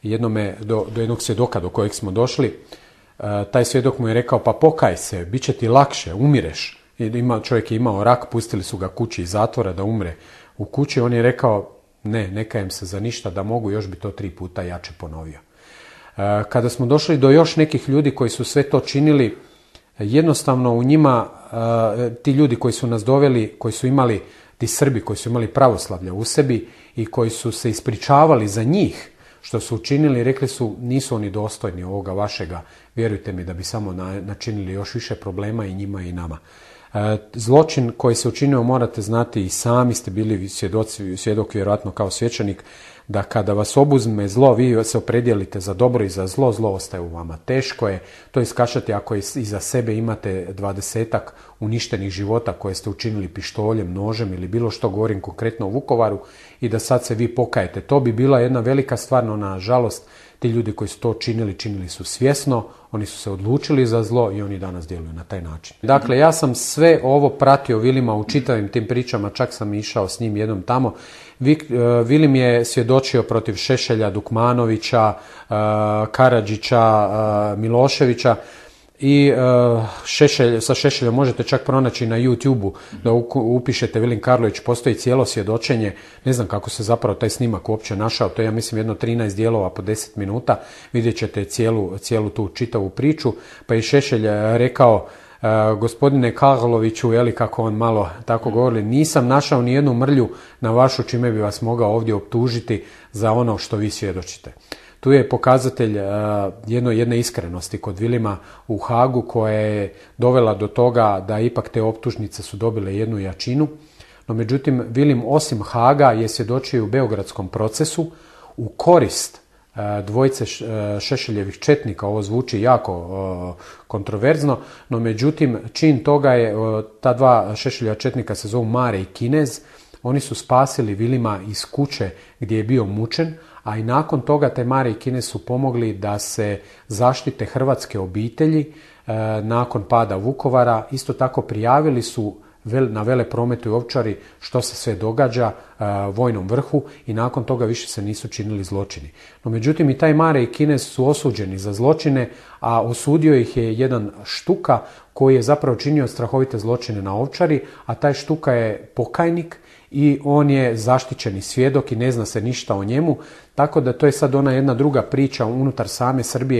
Speaker 3: do jednog svjedoka do kojeg smo došli, taj svjedok mu je rekao, pa pokaj se, bit će ti lakše, umireš. Čovjek je imao rak, pustili su ga kući iz zatvora da umre u kući, on je rekao, ne kajem se za ništa, da mogu, još bi to 3 puta jače ponovio. Kada smo došli do još nekih ljudi koji su sve to činili, jednostavno u njima, ti ljudi koji su nas doveli, koji su imali, ti Srbi koji su imali pravoslavlja u sebi i koji su se ispričavali za njih što su učinili, rekli su, nisu oni dostojni ovoga vašega, vjerujte mi da bi samo načinili još više problema i njima i nama. Zločin koji se učinio, morate znati, i sami ste bili svjedok vjerojatno kao svećenik, da kada vas obuzme zlo, vi se opredijelite za dobro i za zlo, zlo ostaje u vama. Teško je to iskašati ako iza sebe imate 20-ak uništenih života koje ste učinili pištoljem, nožem ili bilo što, govorim konkretno u Vukovaru, i da sad se vi pokajete. To bi bila jedna velika stvar, no nažalost Ti ljudi koji su to činili su svjesno, oni su se odlučili za zlo i oni danas djeluju na taj način. Dakle, ja sam sve ovo pratio Vilima u čitavim tim pričama, čak sam išao s njim jednom tamo. Vilim je svjedočio protiv Šešelja, Dukmanovića, Karadžića, Miloševića i sa Šešeljom možete čak pronaći na YouTube-u da upišete Vilim Karlović, postoji cijelo svjedočenje, ne znam kako se zapravo taj snimak uopće našao, to je ja mislim jedno 13 dijelova po 10 minuta, vidjet ćete cijelu tu čitavu priču, pa je Šešelj rekao, gospodine Karloviću, kako on malo tako govori, nisam našao ni jednu mrlju na vašu čime bi vas mogao ovdje optužiti za ono što vi svjedočite. Tu je pokazatelj jedne iskrenosti kod Vilima u Hagu koja je dovela do toga da ipak te optužnice su dobile jednu jačinu. No međutim, Vilim osim Haga je svjedočio u beogradskom procesu u korist dvojice Šešeljevih četnika. Ovo zvuči jako kontroverzno, no međutim čin toga je, ta dva Šešeljeva četnika se zovu Mare i Kinez, oni su spasili Vilima iz kuće gdje je bio mučen, a i nakon toga te Mare i Kinez su pomogli da se zaštite hrvatske obitelji nakon pada Vukovara. Isto tako prijavili su na Veleprometu i Ovčari što se sve događa vojnom vrhu i nakon toga više se nisu činili zločini. No međutim i taj Mare i Kinez su osuđeni za zločine, a osudio ih je jedan Štuka koji je zapravo činio strahovite zločine na Ovčari, a taj Štuka je pokajnik i on je zaštićeni svjedok i ne zna se ništa o njemu, tako da to je sad ona jedna druga priča unutar same Srbije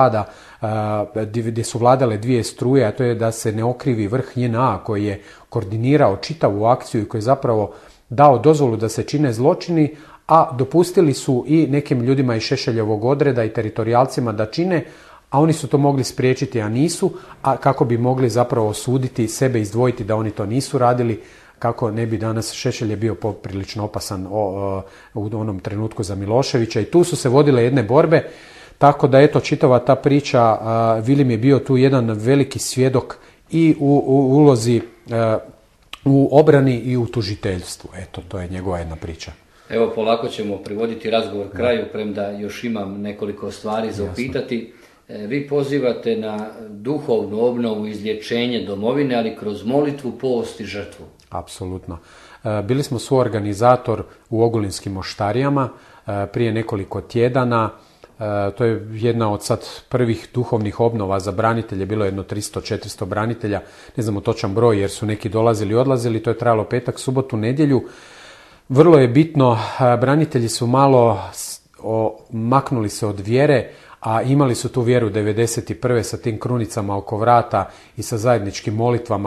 Speaker 3: gdje su vladale dvije struje, a to je da se ne okrivi vrh JNA koji je koordinirao čitavu akciju i koji je zapravo dao dozvolu da se čine zločini, a dopustili su i nekim ljudima iz Šešeljevog odreda i teritorijalcima da čine, a oni su to mogli spriječiti, a nisu, a kako bi mogli zapravo osuditi sebe, izdvojiti da oni to nisu radili, kako ne bi danas Šešelj je bio poprilično opasan u onom trenutku za Miloševića i tu su se vodile jedne borbe, tako da eto čitava ta priča, Vilim je bio tu jedan veliki svjedok i u ulozi u obrani i u tužiteljstvu. Eto, to je njegova jedna priča.
Speaker 2: Evo, polako ćemo privoditi razgovor kraju, premda još imam nekoliko stvari za upitati. Vi pozivate na duhovnu obnovu, izlječenje domovine, ali kroz molitvu, post i žrtvu.
Speaker 3: Apsolutno. Bili smo suorganizator u Ogulinskim moštarijama prije nekoliko tjedana. To je jedna od sad prvih duhovnih obnova za branitelje, bilo je jedno 300-400 branitelja, ne znamo točan broj jer su neki dolazili i odlazili, to je trajalo petak, subotu, nedjelju. Vrlo je bitno, branitelji su malo maknuli se od vjere, a imali su tu vjeru 91. sa tim krunicama oko vrata i sa zajedničkim molitvama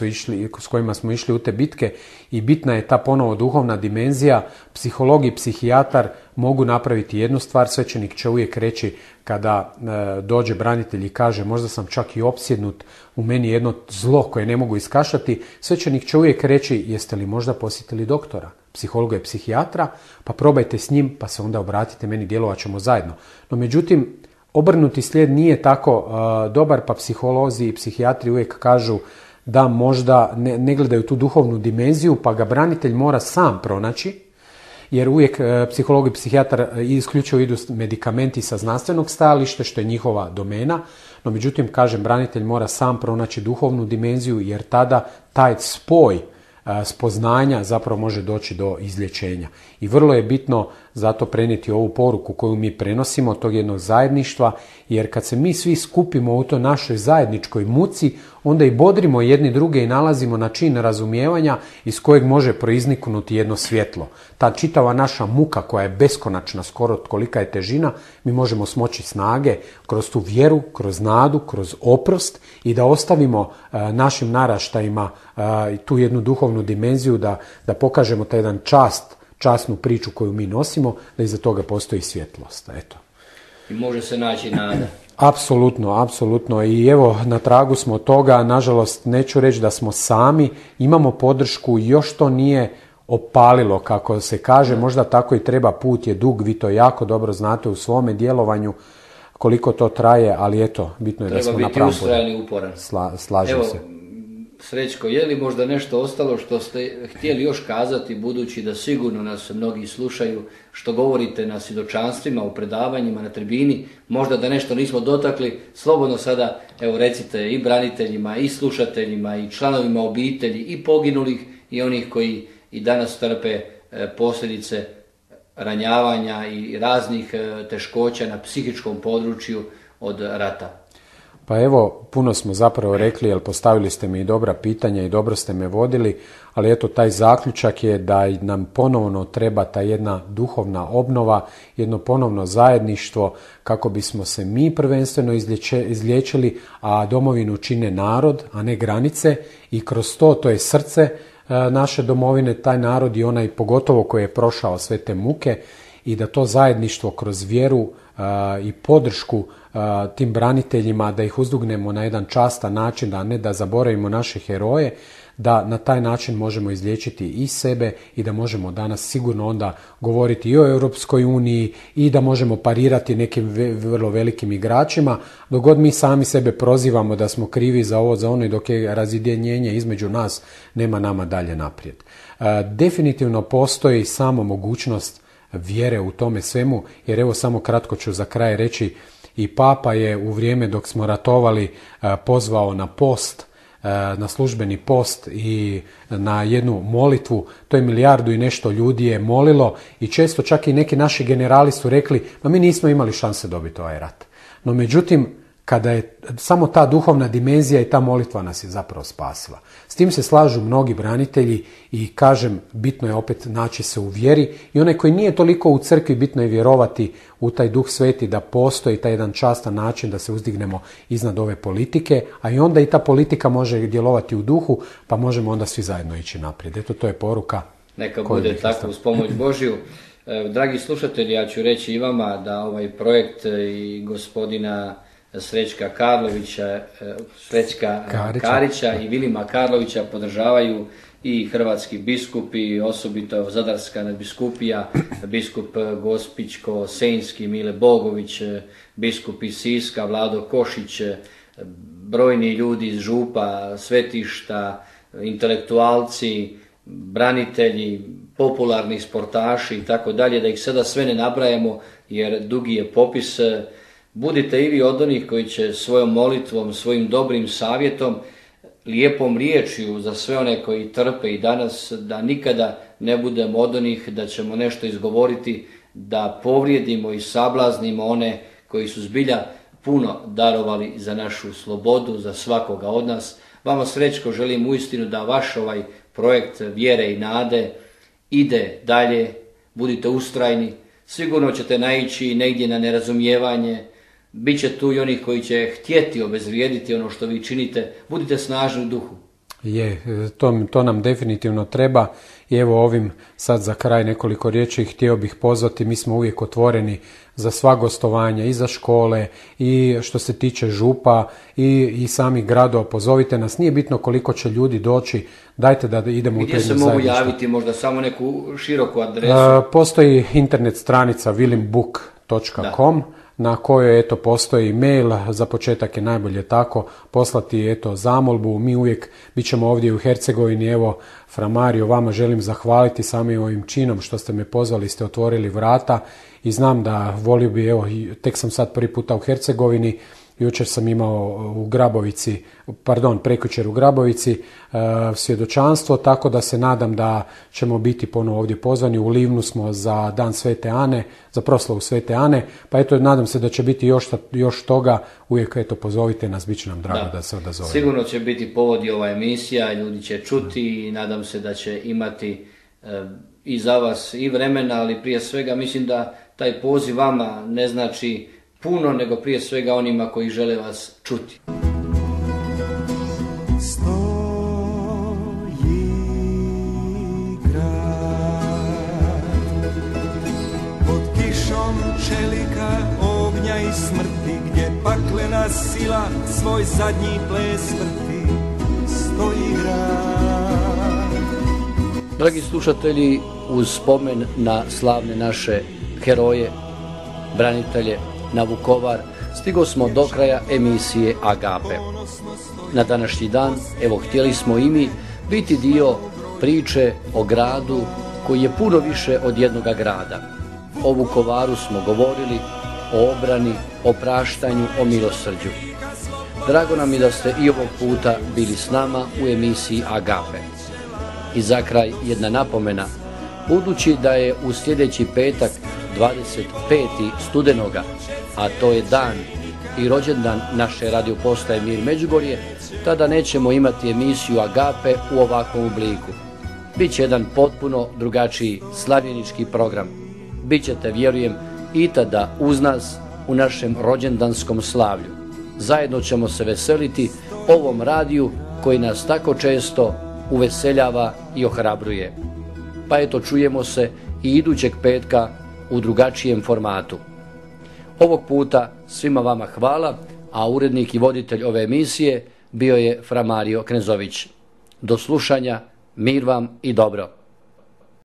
Speaker 3: s kojima smo išli u te bitke i bitna je ta ponovo duhovna dimenzija. Psiholog i psihijatar mogu napraviti jednu stvar, svećenik će uvijek reći kada dođe branitelj i kaže možda sam čak i opsjednut, u meni jedno zlo koje ne mogu iskašati, svećenik će uvijek reći jeste li možda posjetili doktora, psihologa i psihijatra, pa probajte s njim, pa se onda obratite meni, djelovat ćemo zajedno. No međutim, obrnuti slijed nije tako dobar, pa psiholozi i psihijatri uvijek kažu da možda ne gledaju tu duhovnu dimenziju, pa ga branitelj mora sam pronaći, jer uvijek psiholog i psihijatar isključivo idu medikamenti sa znanstvenog stajališta, što je njihova domena, no međutim, kažem, branitelj mora sam pronaći duhovnu dimenziju, jer tada taj spoj spoznanja zapravo može doći do izlječenja. I vrlo je bitno zato prenijeti ovu poruku koju mi prenosimo, tog jednog zajedništva, jer kad se mi svi skupimo u toj našoj zajedničkoj muci, onda i bodrimo jedni druge i nalazimo način razumijevanja iz kojeg može proizniknuti jedno svjetlo. Ta čitava naša muka koja je beskonačna, skoro kolika je težina, mi možemo smoći snage kroz tu vjeru, kroz nadu, kroz oprost i da ostavimo našim naraštajima tu jednu duhovnu dimenziju, da pokažemo taj jedan časnu priču koju mi nosimo, da iza toga postoji svjetlost. Eto.
Speaker 2: I može se naći nada.
Speaker 3: Apsolutno. I evo, na tragu smo toga, nažalost, neću reći da smo sami, imamo podršku, još to nije opalilo, kako se kaže, možda tako i treba, put je dug, vi to jako dobro znate u svome djelovanju, koliko to traje, ali eto, bitno je da smo na pravom putu.
Speaker 2: Treba biti ustrajan i uporan.
Speaker 3: Slažem se.
Speaker 2: Srećko, je li možda nešto ostalo što ste htjeli još kazati, budući da sigurno nas mnogi slušaju, što govorite na svjedočanstvima, u predavanjima, na tribini, možda da nešto nismo dotakli, slobodno sada evo recite i braniteljima, i slušateljima, i članovima obitelji, i poginulih, i onih koji i danas trpe posljedice ranjavanja i raznih teškoća na psihičkom području od rata.
Speaker 3: Pa evo, puno smo zapravo rekli, jer postavili ste mi i dobra pitanja i dobro ste me vodili, ali eto taj zaključak je da nam ponovno treba ta jedna duhovna obnova, jedno ponovno zajedništvo kako bismo se mi prvenstveno izliječili, a domovinu čine narod, a ne granice, i kroz to je srce naše domovine, taj narod i onaj pogotovo koji je prošao sve te muke, i da to zajedništvo kroz vjeru i podršku tim braniteljima, da ih uzdugnemo na jedan častan način, a ne da zaboravimo naše heroje, da na taj način možemo izliječiti i sebe i da možemo danas sigurno onda govoriti i o Europskoj uniji i da možemo parirati nekim vrlo velikim igračima, dok god mi sami sebe prozivamo da smo krivi za ovo, za ono, i dok je razjedinjenje između nas, nema nama dalje naprijed. Definitivno postoji samo mogućnost vjere u tome svemu, jer evo samo kratko ću za kraj reći, i Papa je u vrijeme dok smo ratovali pozvao na post, na službeni post i na jednu molitvu. To je 1 milijardu i nešto ljudi je molilo, i često čak i neki naši generali su rekli, ma mi nismo imali šanse dobiti ovaj rat. No međutim, kada je samo ta duhovna dimenzija i ta molitva nas je zapravo spasila. S tim se slažu mnogi branitelji i kažem, bitno je opet naći se u vjeri, i onaj koji nije toliko u crkvi, bitno je vjerovati u taj Duh Sveti, da postoji taj jedan častan način da se uzdignemo iznad ove politike, a i onda i ta politika može djelovati u duhu, pa možemo onda svi zajedno ići naprijed. Eto, to je poruka.
Speaker 2: Neka bude tako uz pomoć Božju. Dragi slušatelji, ja ću reći i vama da ovaj projekt i gospodina Srećka Karića i Vilima Karlovića podržavaju i hrvatski biskupi, osobito Zadarska nadbiskupija, biskup Gospićko-Senjski Mile Bogović, biskup iz Siska Vlado Košić, brojni ljudi iz župa, svetišta, intelektualci, branitelji, popularni sportaši i tako dalje, da ih sada sve ne nabrajamo jer dugi je popis. Budite i vi od onih koji će svojom molitvom, svojim dobrim savjetom, lijepom riječju za sve one koji trpe i danas, da nikada ne budemo od onih da ćemo nešto izgovoriti, da povrijedimo i sablaznimo one koji su zbilja puno darovali za našu slobodu, za svakoga od nas. Vama Srećko želim uistinu da vaš ovaj projekt vjere i nade ide dalje, budite ustrajni, sigurno ćete naići negdje na nerazumijevanje, bit će tu i onih koji će htjeti obezvrijediti ono što vi činite, budite snažni u duhu.
Speaker 3: To nam definitivno treba, i evo ovim sad za kraj nekoliko riječi htio bih pozvati, mi smo uvijek otvoreni za sva gostovanja i za škole i što se tiče župa i samih gradova, pozovite nas, nije bitno koliko će ljudi doći, dajte da idemo u to jedno zajedništvo.
Speaker 2: Gdje se mogu javiti, možda samo neku široku adresu?
Speaker 3: Postoji internet stranica willimbook.com na kojoj postoji mail, za početak je najbolje tako poslati zamolbu. Mi uvijek bit ćemo ovdje u Hercegovini. Evo, Fra Mario, vama želim zahvaliti samim ovim činom što ste me pozvali, ste otvorili vrata, i znam da volio bi, tek sam sad prvi puta u Hercegovini, jučer sam imao prekjučer u Grabovici svjedočanstvo, tako da se nadam da ćemo biti ponovo ovdje pozvani. U Livnu smo za dan Svete Ane, za proslavu Svete Ane, pa nadam se da će biti još toga. Uvijek pozovite nas, bit će nam drago da se odazovemo.
Speaker 2: Sigurno će biti povod ova emisija, ljudi će čuti i nadam se da će imati i za vas i vremena, ali prije svega mislim da taj poziv vama ne znači puno, nego prije svega onima koji žele vas čuti.
Speaker 1: Stoji grad pod kišom čelika, ognja i smrti, gdje paklena sila svoj zadnji ples vrti. Stoji grad.
Speaker 2: Dragi slušatelji, uz spomen na slavne naše heroje, branitelje, na Vukovar, Stigo smo do kraja emisije Agape. Na današnji dan, evo, htjeli smo i mi biti dio priče o gradu koji je puno više od jednoga grada. O Vukovaru smo govorili, o obrani, o praštanju, o milosrđu. Drago nam je da ste i ovog puta bili s nama u emisiji Agape. I za kraj jedna napomena. Budući da je u sljedeći petak 25. studenoga, a to je dan i rođendan naše radiopostaje Mir Međugorje, tada nećemo imati emisiju Agape u ovakvom obliku. Biće jedan potpuno drugačiji slavljenički program. Bićete, vjerujem, i tada uz nas u našem rođendanskom slavlju. Zajedno ćemo se veseliti ovom radiju koji nas tako često uveseljava i ohrabruje. Pa eto, čujemo se i idućeg petka u drugačijem formatu. Ovog puta svima vama hvala, a urednik i voditelj ove emisije bio je Fra Mario Knezović. Do slušanja, mir vam i dobro.